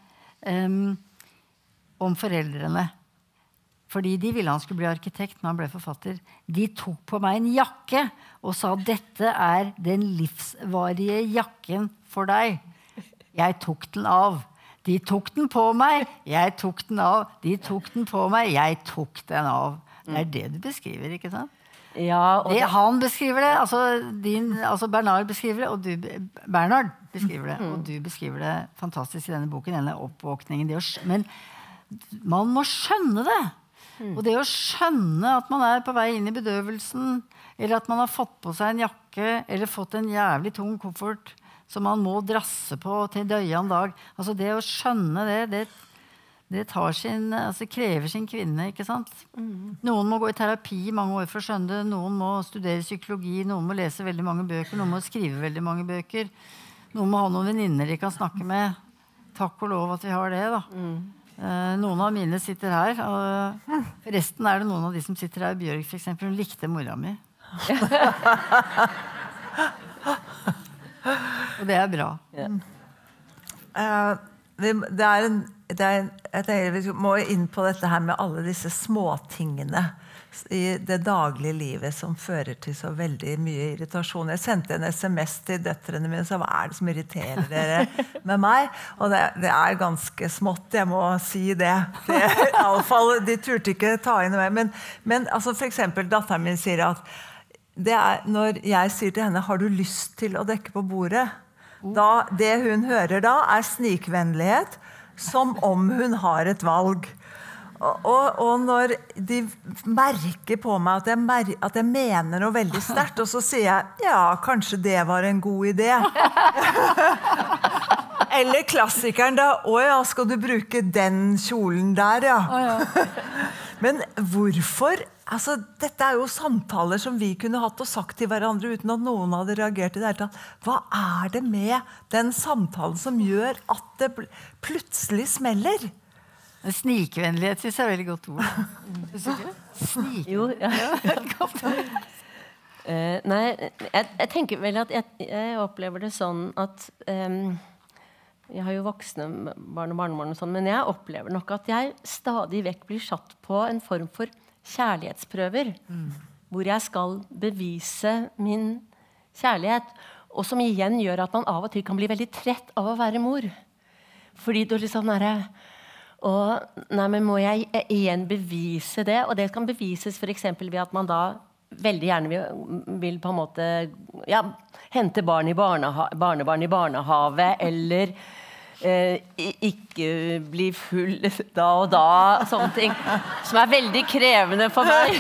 om foreldrene, fordi de ville han skulle bli arkitekt når han ble forfatter. De tok på meg en jakke og sa, dette den livsvarige jakken for deg. Jeg tok den av. De tok den på meg, jeg tok den av. De tok den på meg, jeg tok den av. Det det du beskriver, ikke sant? Ja, og han beskriver det, altså Bernard beskriver det, og Bernard beskriver det, og du beskriver det fantastisk i denne boken, denne oppvåkningen. Men man må skjønne det. Og det å skjønne at man på vei inn i bedøvelsen, eller at man har fått på seg en jakke, eller fått en jævlig tung koffert, som man må drasse på til døyan dag. Altså det å skjønne det krever sin kvinne, ikke sant? Noen må gå i terapi mange år for å skjønne det, noen må studere psykologi, noen må lese veldig mange bøker, noen må skrive veldig mange bøker, noen må ha noen venninner de kan snakke med. Takk og lov at vi har det, da. Noen av mine sitter her, og resten det noen av de som sitter her. Bjørg, for eksempel, hun likte mora mi. Og det bra. Jeg tenker vi må inn på dette her med alle disse småtingene i det daglige livet som fører til så veldig mye irritasjon. Jeg sendte en SMS til døtrene mine, så hva det som irriterer dere med meg? Og det ganske smått, jeg må si det. I alle fall, de turte ikke ta inn meg. Men altså, for eksempel, datteren min sier at når jeg sier til henne, har du lyst til å dekke på bordet? Det hun hører da snikvennlighet, som om hun har et valg. Og når de merker på meg at jeg mener noe veldig sterkt, og så sier jeg, ja, kanskje det var en god idé. Eller klassikeren da, åja, skal du bruke den kjolen der, ja. Men hvorfor? Altså, dette jo samtaler som vi kunne hatt og sagt til hverandre uten at noen hadde reagert i det hele tatt. Hva det med den samtalen som gjør at det plutselig smeller? Snikvennlighet synes jeg veldig godt ord. Jo, ja. Nei, jeg tenker vel at jeg opplever det sånn at jeg har jo voksne barn og barnebarn og sånn, men jeg opplever nok at jeg stadig vekk blir satt på en form for kjærlighetsprøver, hvor jeg skal bevise min kjærlighet, og som igjen gjør at man av og til kan bli veldig trett av å være mor. Fordi du liksom nei, men må jeg igjen bevise det? Og det kan bevises for eksempel ved at man da veldig gjerne vil på en måte hente barnebarn i barnehave, eller ikke bli full da og da, sånne ting, som veldig krevende for meg.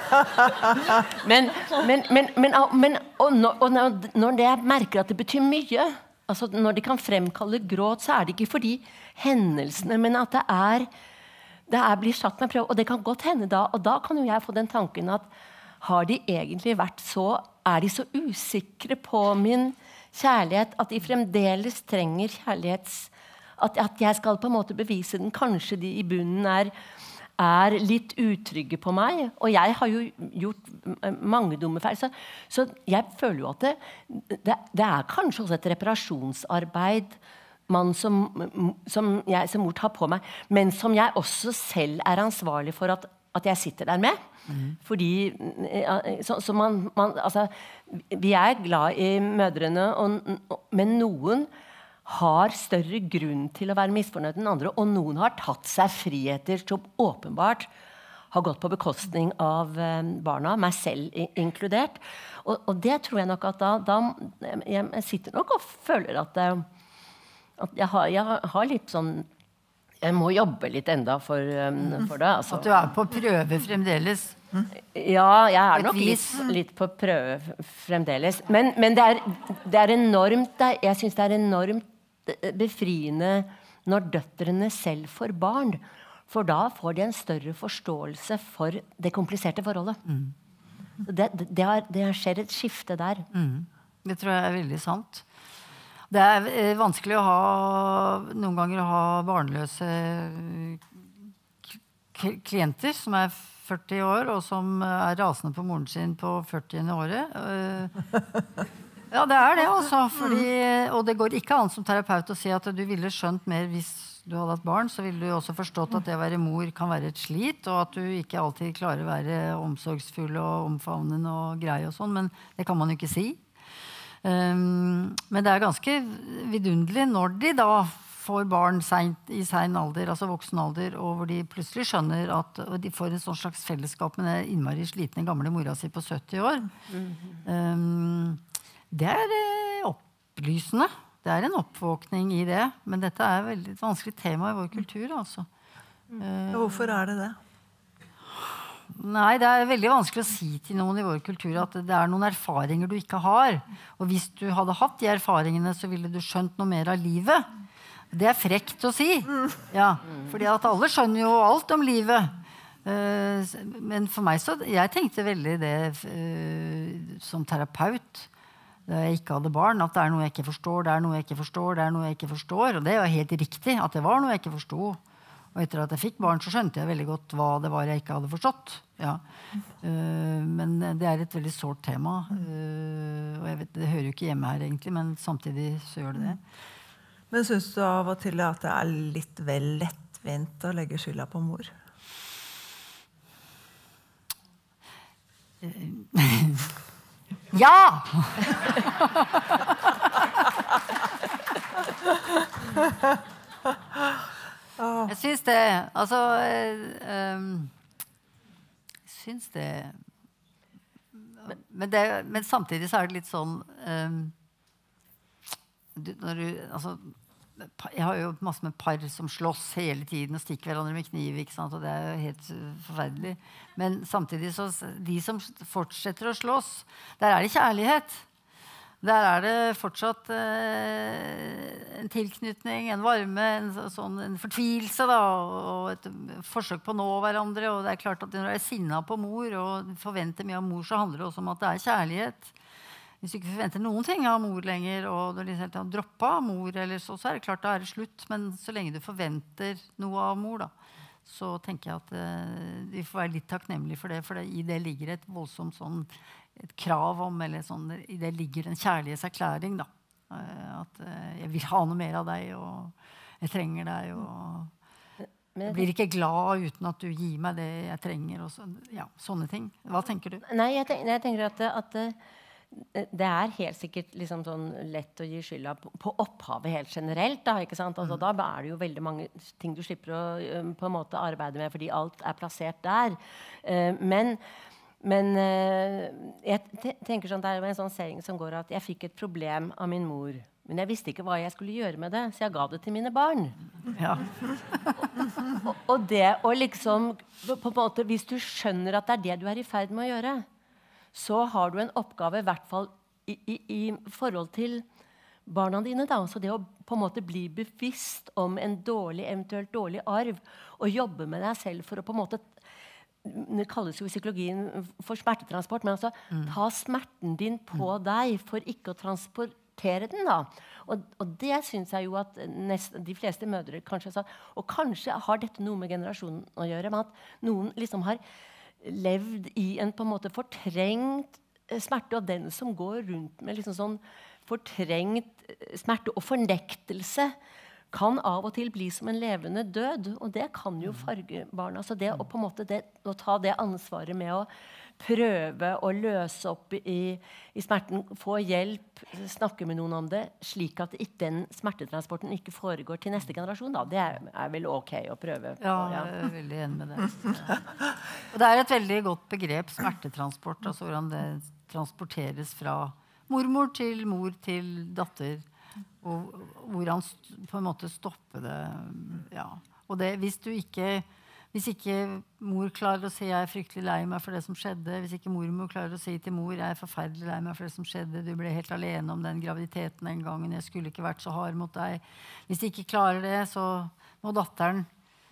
Og når jeg merker at det betyr mye, altså når de kan fremkalle gråt, så det ikke fordi hendelsene, men at det blir satt med prøve, og det kan godt hende da, og da kan jo jeg få den tanken at har de egentlig vært så, de så usikre på min kjærlighet, at de fremdeles trenger at jeg skal på en måte bevise den, kanskje de i bunnen litt utrygge på meg, og jeg har jo gjort mange dumme feil, så jeg føler jo at det kanskje også et reparasjonsarbeid som jeg som mor tar på meg, men som jeg også selv ansvarlig for at jeg sitter der med. Fordi så man, altså, vi glad i mødrene, men noen har større grunn til å være misfornøyd enn andre, og noen har tatt seg friheter som åpenbart har gått på bekostning av barna, meg selv inkludert. Og det tror jeg nok at jeg sitter nok og føler at jeg har litt sånn, jeg må jobbe litt enda for det. Altså. At du på prøve fremdeles. Ja, jeg er Et nok vis. litt på prøve fremdeles. Men det er enormt, jeg synes det er enormt befriende når døtrene selv får barn. For da får de en større forståelse for det kompliserte forholdet. Det skjer et skifte der. Det tror jeg er veldig sant. Det er vanskelig noen ganger å ha barnløse klienter som er 40 år, og som er rasende på moren sin på 40. året. Ja, det er det altså. Og det går ikke an som terapeut å si at du ville skjønt mer hvis du hadde hatt barn, så ville du også forstått at det å være mor kan være et slit, og at du ikke alltid klarer å være omsorgsfull og omfavnende og grei og sånn, men det kan man jo ikke si. Men det er ganske vidunderlig når de da får barn i sein alder, altså voksen alder, og hvor de plutselig skjønner at de får en sånn slags fellesskap med den innmari slitne gamle mora si på 70 år. Det er opplysende. Det er en oppvåkning i det, men dette er veldig et vanskelig tema i vår kultur, altså. Hvorfor er det det? Nei, det er veldig vanskelig å si til noen i vår kultur at det er noen erfaringer du ikke har. Og hvis du hadde hatt de erfaringene, så ville du skjønt noe mer av livet. Det er frekt å si. Ja, fordi at alle skjønner jo alt om livet. Men for meg så, jeg tenkte veldig det som terapeut, da jeg ikke hadde barn, at det er noe jeg ikke forstår, det er noe jeg ikke forstår, det er noe jeg ikke forstår. Og det var helt riktig at det var noe jeg ikke forstod. Og etter at jeg fikk barn, så skjønte jeg veldig godt hva det var jeg ikke hadde forstått. Ja. Men det er et veldig sårt tema. Og jeg vet, det hører jo ikke hjemme her egentlig, men samtidig så gjør det det. Men synes du av og til at det er litt vel lettvint å legge skylda på mor? Ja! Jeg synes det, altså, jeg synes det, men samtidig så er det litt sånn, altså, jeg har jo masse med par som slåss hele tiden og stikker hverandre med kniv, ikke sant? Og det er jo helt forferdelig. Men samtidig så, de som fortsetter å slåss, der er det kjærlighet. Der er det fortsatt en tilknytning, en varme, en fortvilelse da, og et forsøk på å nå hverandre. Og det er klart at når du er sinnet på mor og forventer mye av mor, så handler det også om at det er kjærlighet. Hvis du ikke forventer noen ting av mor lenger, og du liksom har droppet av mor, eller så er det klart da er det slutt. Men så lenge du forventer noe av mor, da, så tenker jeg at vi får være litt takknemlige for det, for i det ligger et voldsomt sånn, et krav om, eller sånn, i det ligger en kjærlighetserklæring, da. At jeg vil ha noe mer av deg, og jeg trenger deg, og jeg blir ikke glad uten at du gir meg det jeg trenger, og så, ja, sånne ting. Hva tenker du? Nei, jeg tenker at det er helt sikkert liksom sånn lett å gi skylda på opphavet helt generelt, da, ikke sant? Altså, da er det jo veldig mange ting du slipper å på en måte arbeide med, fordi alt er plassert der. Men jeg tenker sånn, det er jo en sånn serie som går at jeg fikk et problem av min mor, men jeg visste ikke hva jeg skulle gjøre med det, så jeg ga det til mine barn. Ja. og det å liksom, på en måte, hvis du skjønner at det er det du er i ferd med å gjøre, så har du en oppgave, i hvert fall i forhold til barna dine, da. Så det å på en måte bli bevisst om en eventuelt dårlig arv, og jobbe med deg selv for å på en måte, det kalles jo i psykologien for smertetransport, men altså ta smerten din på deg for ikke å transportere den, da. Og det synes jeg jo at de fleste mødre kanskje sa, og kanskje har dette noe med generasjonen å gjøre, med at noen liksom har levd i en på en måte fortrengt smerte, og den som går rundt med liksom sånn fortrengt smerte og fornektelse kan av og til bli som en levende død, og det kan jo farge barna. Så det å på en måte å ta det ansvaret med å prøve å løse opp i smerten, få hjelp, snakke med noen om det, slik at den smertetransporten ikke foregår til neste generasjon, da. Det er vel ok å prøve. Ja, jeg er veldig enig med det. Og det er et veldig godt begrep, smertetransport, altså hvordan det transporteres fra mormor til datter, og hvordan på en måte stoppe det. Ja. Og det, hvis du ikke Hvis ikke mor klarer å si jeg fryktelig lei meg for det som skjedde, hvis ikke mormor klarer å si til mor jeg forferdelig lei meg for det som skjedde, du ble helt alene om den graviditeten den gangen, jeg skulle ikke vært så hard mot deg. Hvis de ikke klarer det, så må datteren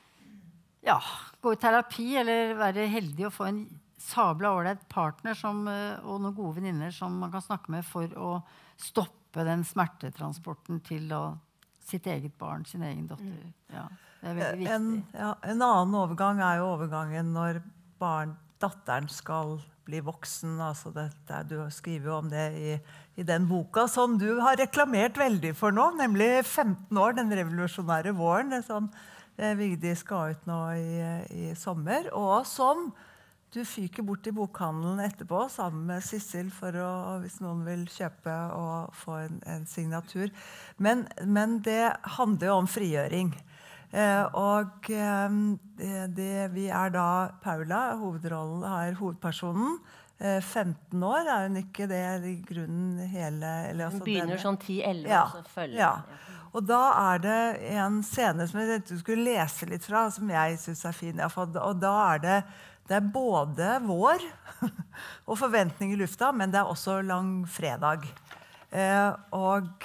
gå i terapi eller være heldig å få en sabla ålreit partner og noen gode venninner som man kan snakke med for å stoppe den smertetransporten til sitt eget barn, sin egen datter. Ja, det veldig viktig. En annen overgang jo overgangen når datteren skal bli voksen. Altså du skriver jo om det i den boka som du har reklamert veldig for nå, nemlig 15 år, den revolusjonære våren, det som Vigdis ga ut nå i sommer, og som du fyker bort i bokhandelen etterpå sammen med Sissel for hvis noen vil kjøpe og få en signatur. Men det handler jo om frigjøring. Og vi da Paula, hovedpersonen. 15 år hun ikke det i grunnen hele... Hun begynner sånn 10-11 og så følger. Ja. Og da det en scene som jeg tenkte du skulle lese litt fra, som jeg synes fin. Og da det både vår og forventning i lufta, men det også langfredag. Og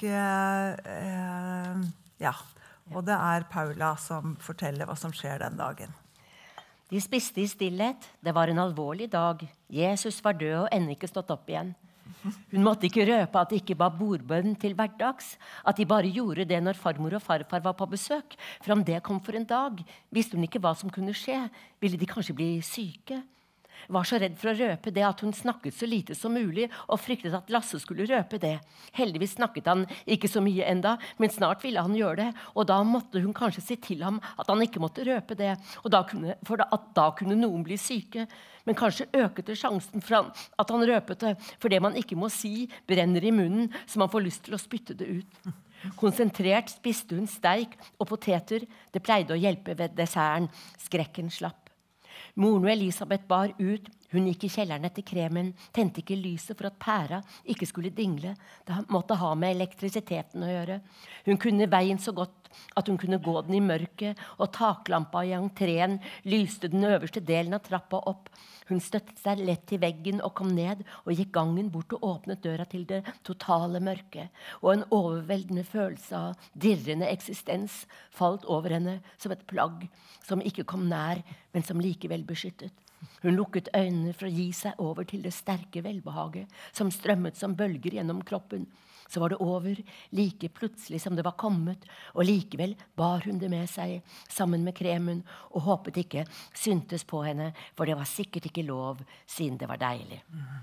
det Paula som forteller hva som skjer den dagen. De spiste i stillhet. Det var en alvorlig dag. Jesus var død og ennå ikke stått opp igjen. Hun måtte ikke røpe at de ikke ba bordbønn til hverdags, at de bare gjorde det når farmor og farfar var på besøk. For om det kom for en dag, visste hun ikke hva som kunne skje. Ville de kanskje bli syke? Var så redd for å røpe det at hun snakket så lite som mulig, og fryktet at Lasse skulle røpe det. Heldigvis snakket han ikke så mye enda, men snart ville han gjøre det, og da måtte hun kanskje si til ham at han ikke måtte røpe det, for da kunne noen bli syke. Men kanskje økte sjansen for at han røpet det, for det man ikke må si brenner i munnen, så man får lyst til å spytte det ut. Konsentrert spiste hun steik og poteter. Det pleide å hjelpe ved desserten. Skrekken slapp. Moren og Elisabeth bar ut. Hun gikk i kjelleren etter kremen, tente ikke lyset for at pæra ikke skulle dingle. Det måtte ha med elektrisiteten å gjøre. Hun kunne veien så godt at hun kunne gå den i mørket, og taklampa i entreen lyste den øverste delen av trappa opp. Hun støttet seg lett til veggen og kom ned, og gikk gangen bort og åpnet døra til det totale mørket. Og en overveldende følelse av dirrende eksistens falt over henne som et plagg som ikke kom nær, men som likevel beskyttet. Hun lukket øynene for å gi seg over til det sterke velbehaget som strømmet som bølger gjennom kroppen. Så var det over, like plutselig som det var kommet, og likevel bar hun det med seg sammen med kremen og håpet ikke syntes på henne, for det var sikkert ikke lov, siden det var deilig.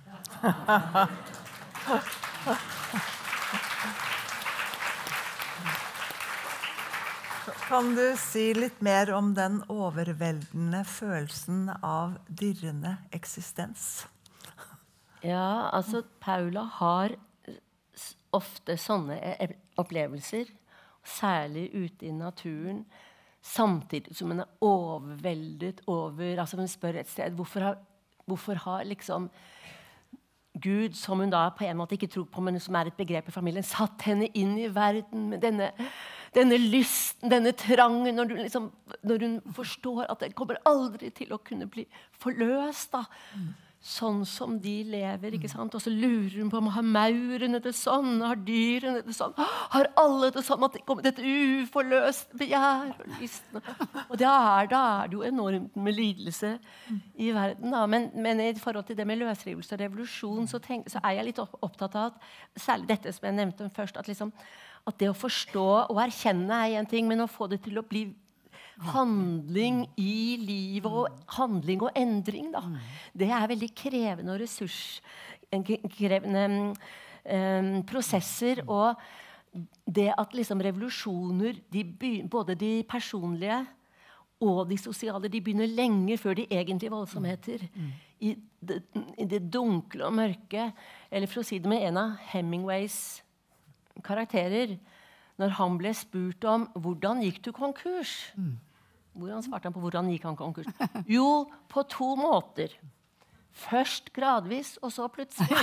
Kan du si litt mer om den overveldende følelsen av dirrende eksistens? Ja, altså Paula har ofte sånne opplevelser, særlig ute i naturen, samtidig som hun overveldet over, altså hun spør et sted, hvorfor har liksom Gud, som hun da på en måte ikke tror på, men som et begrep i familien, satt henne inn i verden med denne lysten, denne trangen, når hun forstår at det kommer aldri til å kunne bli forløst da, sånn som de lever, ikke sant? Og så lurer hun på om har maurene det sånn, har dyrene det sånn, har alle det sånn, at det kommer et uforløst begjær og lysten. Og da det jo enormt med lidelse i verden da. Men i forhold til det med løsrivelse og revolusjon, så jeg litt opptatt av at, særlig dette som jeg nevnte først, at det å forstå og erkjenne en ting, men å få det til å bli handling i livet og handling og endring da. Det veldig krevende og krevende prosesser, og det at liksom revolusjoner, både de personlige og de sosiale, de begynner lenge før de egentlige voldsomheter. I det dunkle og mørke, eller for å si det med en av Hemingways karakterer, når han ble spurt om hvordan gikk du konkurs? Hvordan svarte han på hvordan gikk han konkurs? Jo, på 2 måter. Først gradvis, og så plutselig.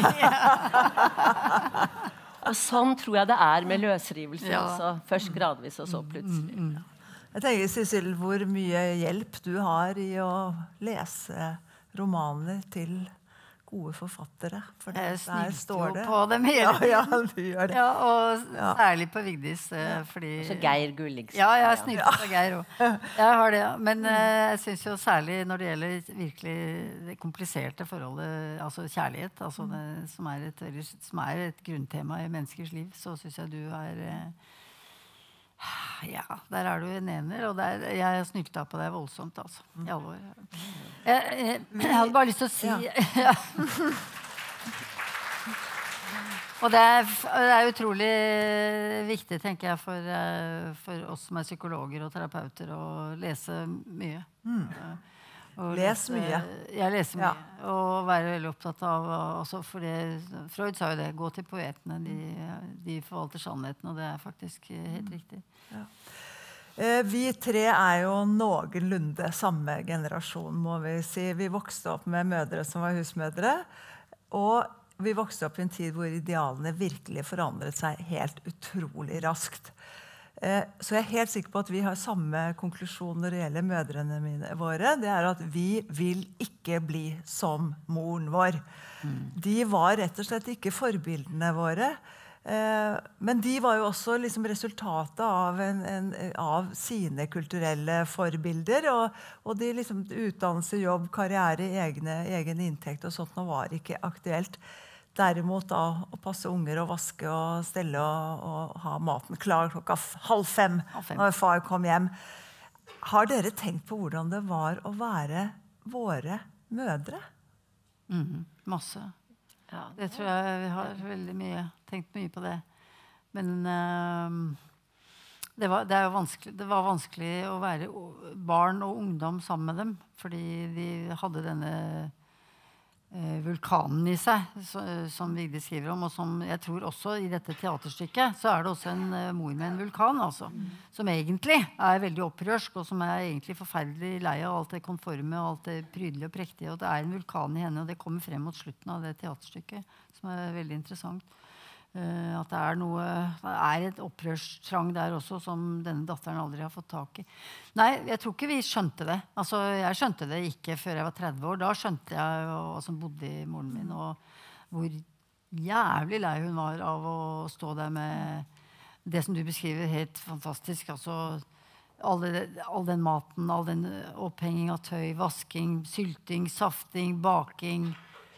Og sånn tror jeg det med løsrivelse også. Først gradvis, og så plutselig. Jeg tenker, Cecil, hvor mye hjelp du har I å lese romaner til gode forfattere. For jeg snilte jo det. på dem hele tiden. Ja, du gjør det. Ja, og særlig på Vigdis. Fordi... Så Geir Gulliksen. Ja, jeg snilte på Geir også. Jeg har det, men jeg synes jo særlig når det gjelder virkelig det kompliserte forholdet, altså kjærlighet, altså det, som er et grunntema I menneskers liv, så synes jeg du ja, der du en ener, og jeg snylta på deg voldsomt, altså, I alvor. Jeg hadde bare lyst til å si... Ja. Og det er utrolig viktig, tenker jeg, for oss som psykologer og terapeuter, å lese mye. Les mye. Jeg leser mye, og være veldig opptatt av, også fordi Freud sa jo det, gå til poetene, de forvalter sannheten, og det faktisk helt riktig. Ja. Vi tre jo noenlunde samme generasjon, må vi si. Vi vokste opp med mødre som var husmødre, og vi vokste opp I en tid hvor idealene virkelig forandret seg helt utrolig raskt. Så jeg helt sikker på at vi har samme konklusjon når det gjelder mødrene våre. Det at vi vil ikke bli som moren vår. De var rett og slett ikke forbildene våre. Men de var jo også liksom resultatet av sine kulturelle forbilder, og de liksom utdannelse, jobb, karriere, egen inntekt og sånt nå var ikke aktuelt. Derimot da, å passe unger og vaske og stelle og ha maten klar 4:30 når far kom hjem. Har dere tenkt på hvordan det var å være våre mødre? Masse. Ja, det tror jeg vi har veldig tenkt mye på det. Men det var vanskelig å være barn og ungdom sammen med dem, fordi de hadde denne vulkanen I seg, som Vigdis skriver om, og som jeg tror også I dette teaterstykket, så det også en mor med en vulkan, altså, som egentlig veldig opprørsk, og som egentlig forferdelig lei av alt det konforme, og alt det prydelige og prektige, og det en vulkan I henne, og det kommer frem mot slutten av det teaterstykket, som veldig interessant. At det noe, det et opprørstrang der også, som denne datteren aldri har fått tak I. Nei, jeg tror ikke vi skjønte det. Altså, jeg skjønte det ikke før jeg var 30 år. Da skjønte jeg hva som bodde I moren min, og hvor jævlig lei hun var av å stå der med det som du beskriver helt fantastisk. Altså, all den maten, all den opphenging av tøy, vasking, sylting, safting, baking,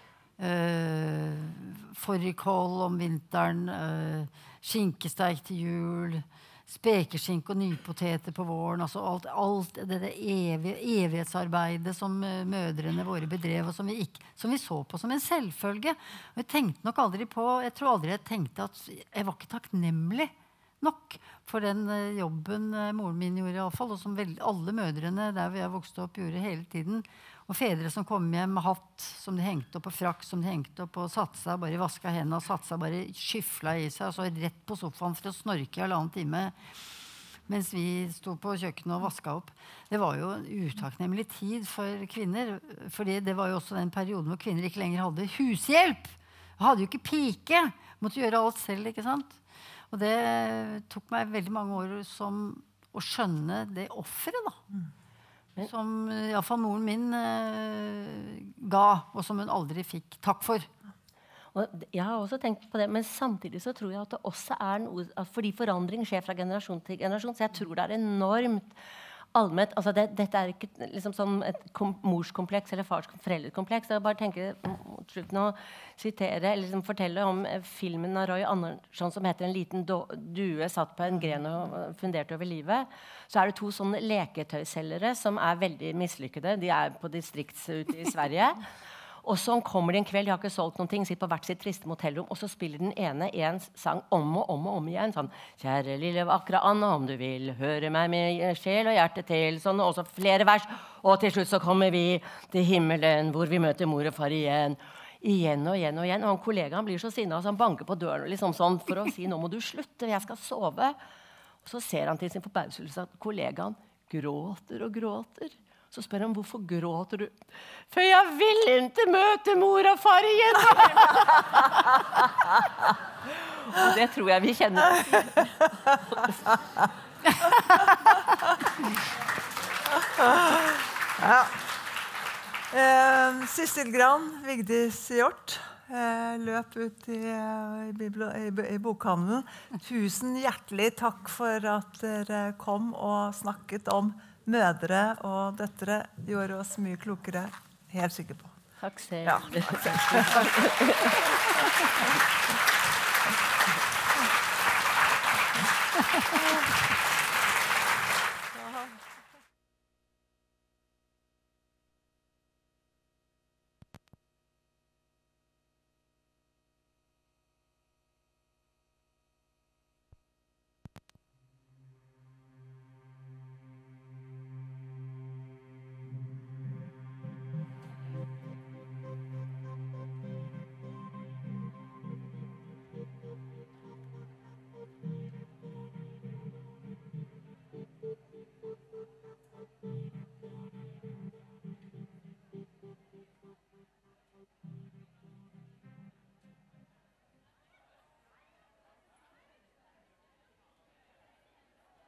fårikål om vinteren, skinkesteik til jul, spekeskinke og nypoteter på våren, altså alt det evighetsarbeidet som mødrene våre bedrev, og som vi så på som en selvfølge. Og jeg tenkte nok aldri på, jeg tror aldri jeg tenkte at jeg var ikke takknemlig nok for den jobben moren min gjorde I alle fall, og som alle mødrene der vi vokste opp gjorde hele tiden. Og fedre som kom hjem med hatt som de hengte opp, og frakk som de hengte opp, og satte seg bare vasket hendene, og satte seg bare skyfla I seg, og så rett på sofaen for å snorke I 1,5 time, mens vi stod på kjøkkenet og vasket opp. Det var jo en utakknemlig tid for kvinner, fordi det var jo også den perioden hvor kvinner ikke lenger hadde hushjelp. Hadde jo ikke pike, måtte gjøre alt selv, ikke sant? Og det tok meg veldig mange år å skjønne det offeret da. Som I alle fall moren min ga, og som hun aldri fikk takk for. Og jeg har også tenkt på det, men samtidig så tror jeg at det også noe, fordi forandring skjer fra generasjon til generasjon, så jeg tror det enormt allment, altså dette ikke liksom sånn et morskompleks eller foreldrekompleks. Jeg bare tenker mot slutten å sitere, eller liksom fortelle om filmen av Roy Andersson som heter En liten due satt på en gren og funderte over livet. Så det 2 sånne leketøyselgere som veldig mislykkede. De på distrikts ute I Sverige. Og så kommer de en kveld, de har ikke solgt noen ting, sitter på hvert sitt triste motellrom, og så spiller den ene en sang om og om igjen, sånn, kjære lille vakre Anna, om du vil høre meg med sjel og hjerte til, sånn, og så flere vers, og til slutt så kommer vi til himmelen, hvor vi møter mor og far igjen og igjen, og han kollegaen blir så sinnet, så han banker på døren, liksom sånn, for å si, nå må du slutte, jeg skal sove. Og så ser han til sin forbauselse at kollegaen gråter og gråter. Så spør han, hvorfor gråter du? For jeg vil ikke møte mor og far igjen. Og det tror jeg vi kjenner. Sissel Gran, Vigdis Hjort, løp ut i bokhandelen. Tusen hjertelig takk for at dere kom og snakket om mødre og døtre. Gjorde oss mye klokere, helt sikker på. Takk selv. Ja, takk selv.